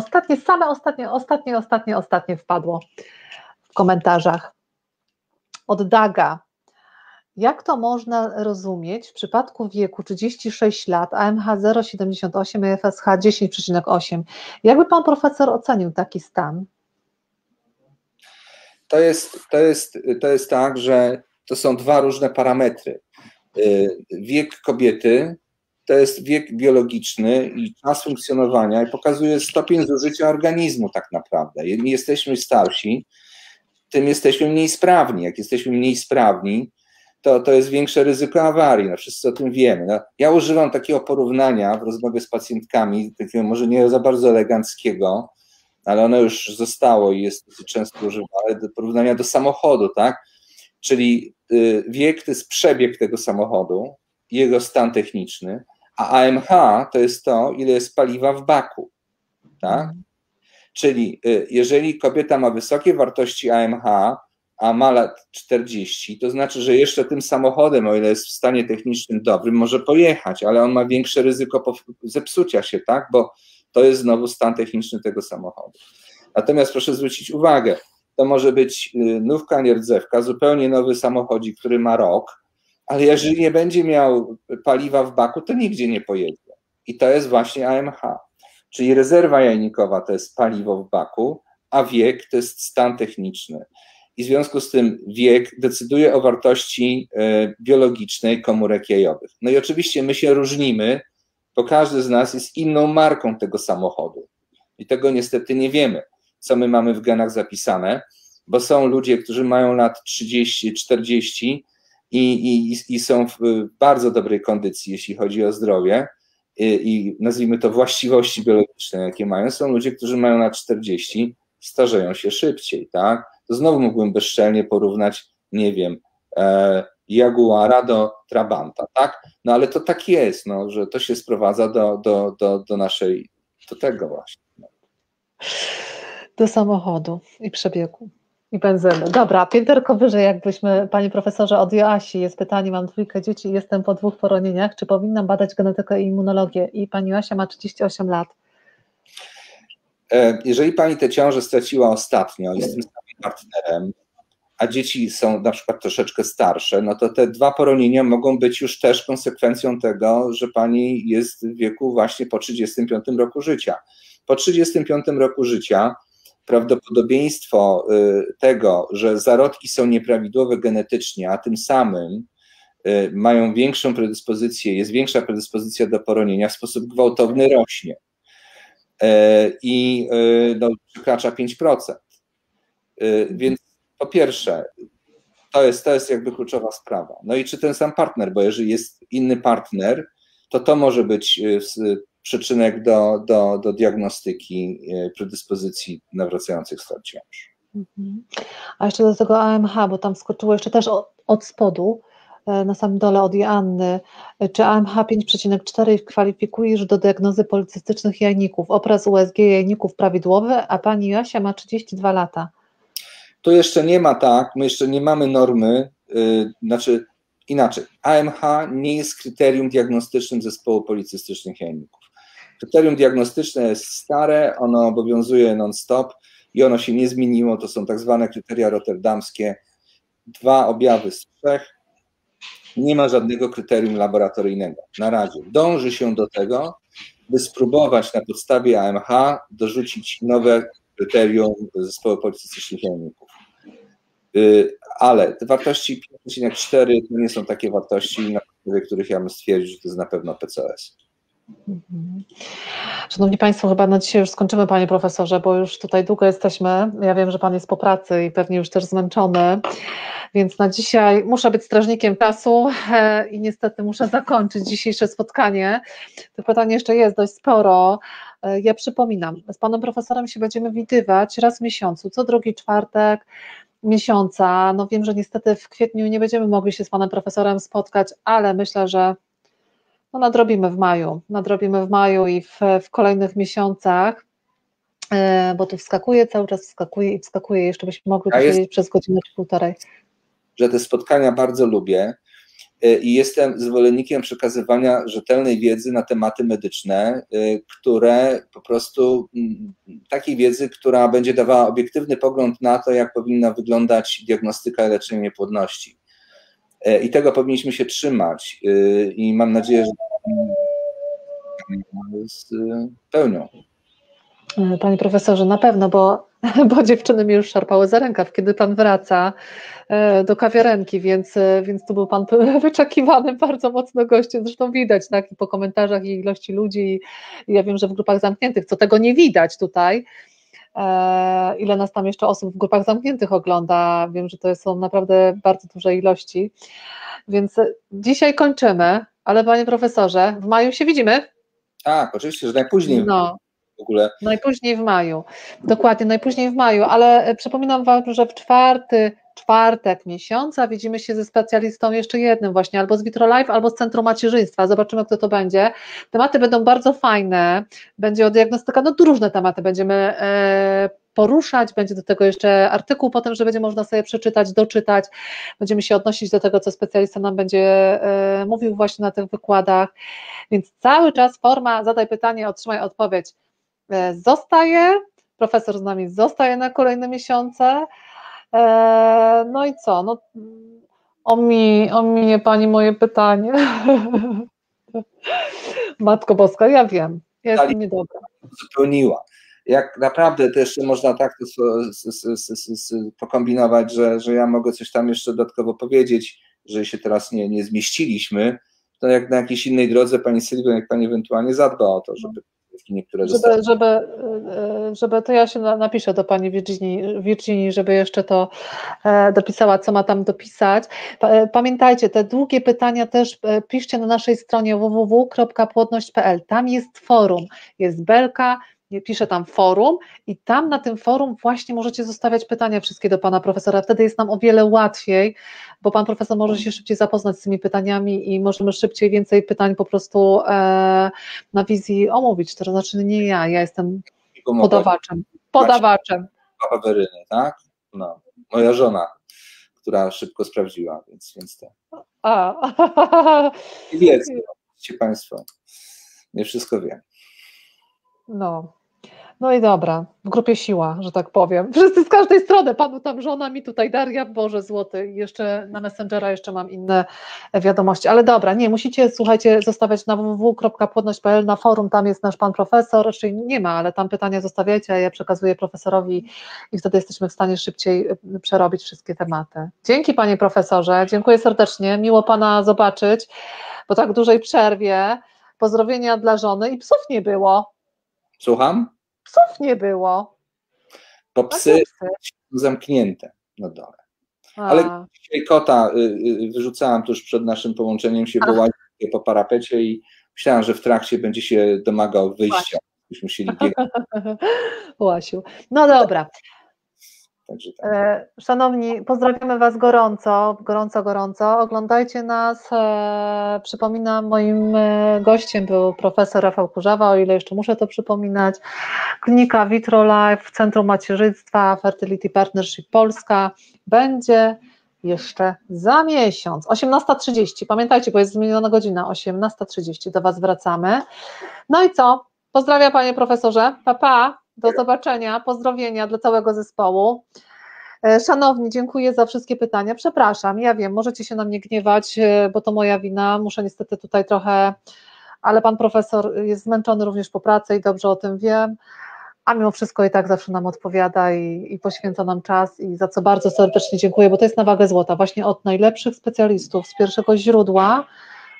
Speaker 1: ostatnie wpadło w komentarzach. Od Daga. Jak to można rozumieć w przypadku wieku 36 lat, AMH 0,78 i FSH 10,8? Jakby pan profesor ocenił taki stan?
Speaker 2: To jest tak, że to są dwa różne parametry. Wiek kobiety to jest wiek biologiczny i czas funkcjonowania i pokazuje stopień zużycia organizmu tak naprawdę. Im jesteśmy starsi, tym jesteśmy mniej sprawni. Jak jesteśmy mniej sprawni, to jest większe ryzyko awarii. No, wszyscy o tym wiemy. No, ja używam takiego porównania w rozmowie z pacjentkami, takiego może nie za bardzo eleganckiego, ale ono już zostało i jest często używane, do porównania do samochodu, tak? Czyli wiek to jest przebieg tego samochodu, jego stan techniczny, a AMH to jest to, ile jest paliwa w baku, tak? Czyli jeżeli kobieta ma wysokie wartości AMH, a ma lat 40, to znaczy, że jeszcze tym samochodem, o ile jest w stanie technicznym dobrym, może pojechać, ale on ma większe ryzyko zepsucia się, tak? Bo to jest znowu stan techniczny tego samochodu. Natomiast proszę zwrócić uwagę, to może być nówka, nie rdzewka, zupełnie nowy samochodzik, który ma rok, ale jeżeli nie będzie miał paliwa w baku, to nigdzie nie pojedzie. I to jest właśnie AMH. Czyli rezerwa jajnikowa to jest paliwo w baku, a wiek to jest stan techniczny. I w związku z tym wiek decyduje o wartości biologicznej komórek jajowych. No i oczywiście my się różnimy, bo każdy z nas jest inną marką tego samochodu. I tego niestety nie wiemy, co my mamy w genach zapisane, bo są ludzie, którzy mają lat 30, 40 i są w bardzo dobrej kondycji, jeśli chodzi o zdrowie i nazwijmy to właściwości biologiczne, jakie mają. Są ludzie, którzy mają lat 40, starzeją się szybciej, tak? To znowu mógłbym bezczelnie porównać, nie wiem, Jaguara do Trabanta, tak? No ale to tak jest, no, że to się sprowadza do tego właśnie.
Speaker 1: Do samochodu i przebiegu i benzyny. Dobra, pięterko wyżej jakbyśmy, panie profesorze, od Joasi jest pytanie, mam 2 dzieci i jestem po 2 poronieniach, czy powinnam badać genetykę i immunologię? I pani Joasia ma 38 lat.
Speaker 2: Jeżeli pani tę ciążę straciła ostatnio i z tym samym partnerem, a dzieci są na przykład troszeczkę starsze, no to te 2 poronienia mogą być już też konsekwencją tego, że pani jest w wieku właśnie po 35 roku życia. Po 35 roku życia prawdopodobieństwo tego, że zarodki są nieprawidłowe genetycznie, a tym samym mają większą predyspozycję, jest większa predyspozycja do poronienia, w sposób gwałtowny rośnie i no, przekracza 5%. Więc po pierwsze, to jest jakby kluczowa sprawa. No i czy ten sam partner, bo jeżeli jest inny partner, to może być przyczynek do diagnostyki predyspozycji nawracających strat ciąż.
Speaker 1: A jeszcze do tego AMH, bo tam skoczyło jeszcze też od spodu, na samym dole od Joanny, czy AMH 5,4 kwalifikujesz do diagnozy policystycznych jajników, obraz USG jajników prawidłowy, a pani Joasia ma 32 lata.
Speaker 2: Tu jeszcze nie ma tak, my jeszcze nie mamy normy, znaczy inaczej, AMH nie jest kryterium diagnostycznym zespołu policystycznych jajników. Kryterium diagnostyczne jest stare, ono obowiązuje non-stop i ono się nie zmieniło, to są tak zwane kryteria rotterdamskie, 2 objawy z 3, nie ma żadnego kryterium laboratoryjnego na razie. Dąży się do tego, by spróbować na podstawie AMH dorzucić nowe kryterium zespołu policystycznych jajników. Ale te wartości 5,4 to nie są takie wartości, na podstawie których ja bym stwierdził, że to jest na pewno PCOS.
Speaker 1: Mhm. Szanowni Państwo, chyba na dzisiaj już skończymy, Panie Profesorze, bo już tutaj długo jesteśmy. Ja wiem, że Pan jest po pracy i pewnie już też zmęczony, więc na dzisiaj muszę być strażnikiem czasu i niestety muszę zakończyć dzisiejsze spotkanie. Tych pytań jeszcze jest dość sporo. Ja przypominam, z Panem Profesorem się będziemy widywać raz w miesiącu, co drugi czwartek miesiąca. No wiem, że niestety w kwietniu nie będziemy mogli się z Panem Profesorem spotkać, ale myślę, że no nadrobimy w maju i w kolejnych miesiącach, bo tu wskakuje, cały czas wskakuje i wskakuje, jeszcze byśmy mogli posiedzieć przez godzinę czy półtorej.
Speaker 2: Że te spotkania bardzo lubię i jestem zwolennikiem przekazywania rzetelnej wiedzy na tematy medyczne, które po prostu, takiej wiedzy, która będzie dawała obiektywny pogląd na to, jak powinna wyglądać diagnostyka i leczenie niepłodności. I tego powinniśmy się trzymać i mam nadzieję, że spełnią.
Speaker 1: Panie profesorze, na pewno, bo dziewczyny mi już szarpały za rękaw, kiedy Pan wraca do kawiarenki, więc tu był Pan wyczekiwany bardzo mocno gościem, zresztą widać tak, i po komentarzach i ilości ludzi i ja wiem, że w grupach zamkniętych, co tego nie widać tutaj, ile nas tam jeszcze osób w grupach zamkniętych ogląda, wiem, że to są naprawdę bardzo duże ilości, więc dzisiaj kończymy, ale Panie Profesorze, w maju się widzimy?
Speaker 2: Tak, oczywiście, że najpóźniej
Speaker 1: No.
Speaker 2: w ogóle.
Speaker 1: Najpóźniej w maju, dokładnie, najpóźniej w maju, ale przypominam Wam, że w czwartek miesiąca widzimy się ze specjalistą jeszcze jednym właśnie, albo z VitroLife, albo z Centrum Macierzyństwa, zobaczymy, kto to będzie. Tematy będą bardzo fajne, będzie o diagnostyka, no tu różne tematy będziemy poruszać, będzie do tego jeszcze artykuł potem, że będzie można sobie przeczytać, doczytać, będziemy się odnosić do tego, co specjalista nam będzie mówił właśnie na tych wykładach, więc cały czas forma zadaj pytanie, otrzymaj odpowiedź zostaje, profesor z nami zostaje na kolejne miesiące, no i co, no, ominie Pani moje pytanie, Matko Boska, ja wiem, ja jestem niedobra.
Speaker 2: Zupełniła. Jak naprawdę też można tak to pokombinować, że ja mogę coś tam jeszcze dodatkowo powiedzieć, że się teraz nie zmieściliśmy, to jak na jakiejś innej drodze Pani Sylwia, jak Pani ewentualnie zadba o to, żeby niektóre
Speaker 1: żeby to ja się napiszę do Pani Virginii, żeby jeszcze to dopisała, co ma tam dopisać. Pamiętajcie, te długie pytania też piszcie na naszej stronie www.płodność.pl, tam jest forum, jest belka, piszę tam forum i tam na tym forum właśnie możecie zostawiać pytania wszystkie do Pana Profesora, wtedy jest nam o wiele łatwiej, bo Pan Profesor może się szybciej zapoznać z tymi pytaniami i możemy szybciej więcej pytań po prostu na wizji omówić, to znaczy nie ja jestem podawaczem.
Speaker 2: Weryny, tak? No, moja żona, która szybko sprawdziła, więc to. Wiedzcie Państwo, nie wszystko wiem.
Speaker 1: No i dobra, w grupie siła, że tak powiem. Wszyscy z każdej strony, Panu tam żona, mi tutaj Daria, Boże złoty, jeszcze na Messengera jeszcze mam inne wiadomości, ale dobra, nie, musicie, słuchajcie, zostawiać na www.płodność.pl, na forum, tam jest nasz Pan Profesor, raczej nie ma, ale tam pytania zostawiajcie, a ja przekazuję profesorowi i wtedy jesteśmy w stanie szybciej przerobić wszystkie tematy. Dzięki Panie Profesorze, dziękuję serdecznie, miło Pana zobaczyć po tak dużej przerwie, pozdrowienia dla żony i psów nie było.
Speaker 2: Słucham?
Speaker 1: Psów nie było.
Speaker 2: Bo psy są zamknięte na dole. Ale dzisiaj kota wyrzucałam tuż przed naszym połączeniem się, wołać po parapecie i myślałam, że w trakcie będzie się domagał wyjścia. Byśmy musieli biegać.
Speaker 1: Łasiu. No dobra.
Speaker 2: Także tak.
Speaker 1: Szanowni, pozdrawiamy Was gorąco. Oglądajcie nas. Przypominam, moim gościem był profesor Rafał Kurzawa, o ile jeszcze muszę to przypominać. Klinika VitroLife, Centrum Macierzyństwa, Fertility Partnership Polska będzie jeszcze za miesiąc, 18:30. Pamiętajcie, bo jest zmieniona godzina, 18:30 do Was wracamy. No i co? Pozdrawiam Panie Profesorze. Pa, pa. Do zobaczenia, pozdrowienia dla całego zespołu. Szanowni, dziękuję za wszystkie pytania. Przepraszam, ja wiem, możecie się na mnie gniewać, bo to moja wina. Muszę niestety tutaj trochę, ale Pan Profesor jest zmęczony również po pracy i dobrze o tym wiem, a mimo wszystko i tak zawsze nam odpowiada i poświęca nam czas i za co bardzo serdecznie dziękuję, bo to jest na wagę złota, właśnie od najlepszych specjalistów z pierwszego źródła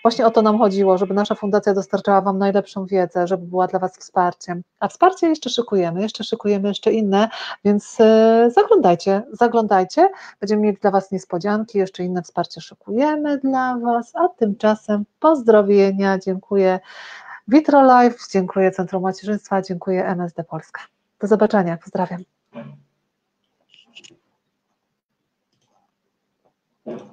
Speaker 1: Właśnie o to nam chodziło, żeby nasza fundacja dostarczała Wam najlepszą wiedzę, żeby była dla Was wsparciem. A wsparcie jeszcze szykujemy jeszcze inne, więc zaglądajcie. Będziemy mieli dla Was niespodzianki, jeszcze inne wsparcie szykujemy dla Was, a tymczasem pozdrowienia, dziękuję VitroLife, dziękuję Centrum Macierzyństwa, dziękuję MSD Polska. Do zobaczenia, pozdrawiam.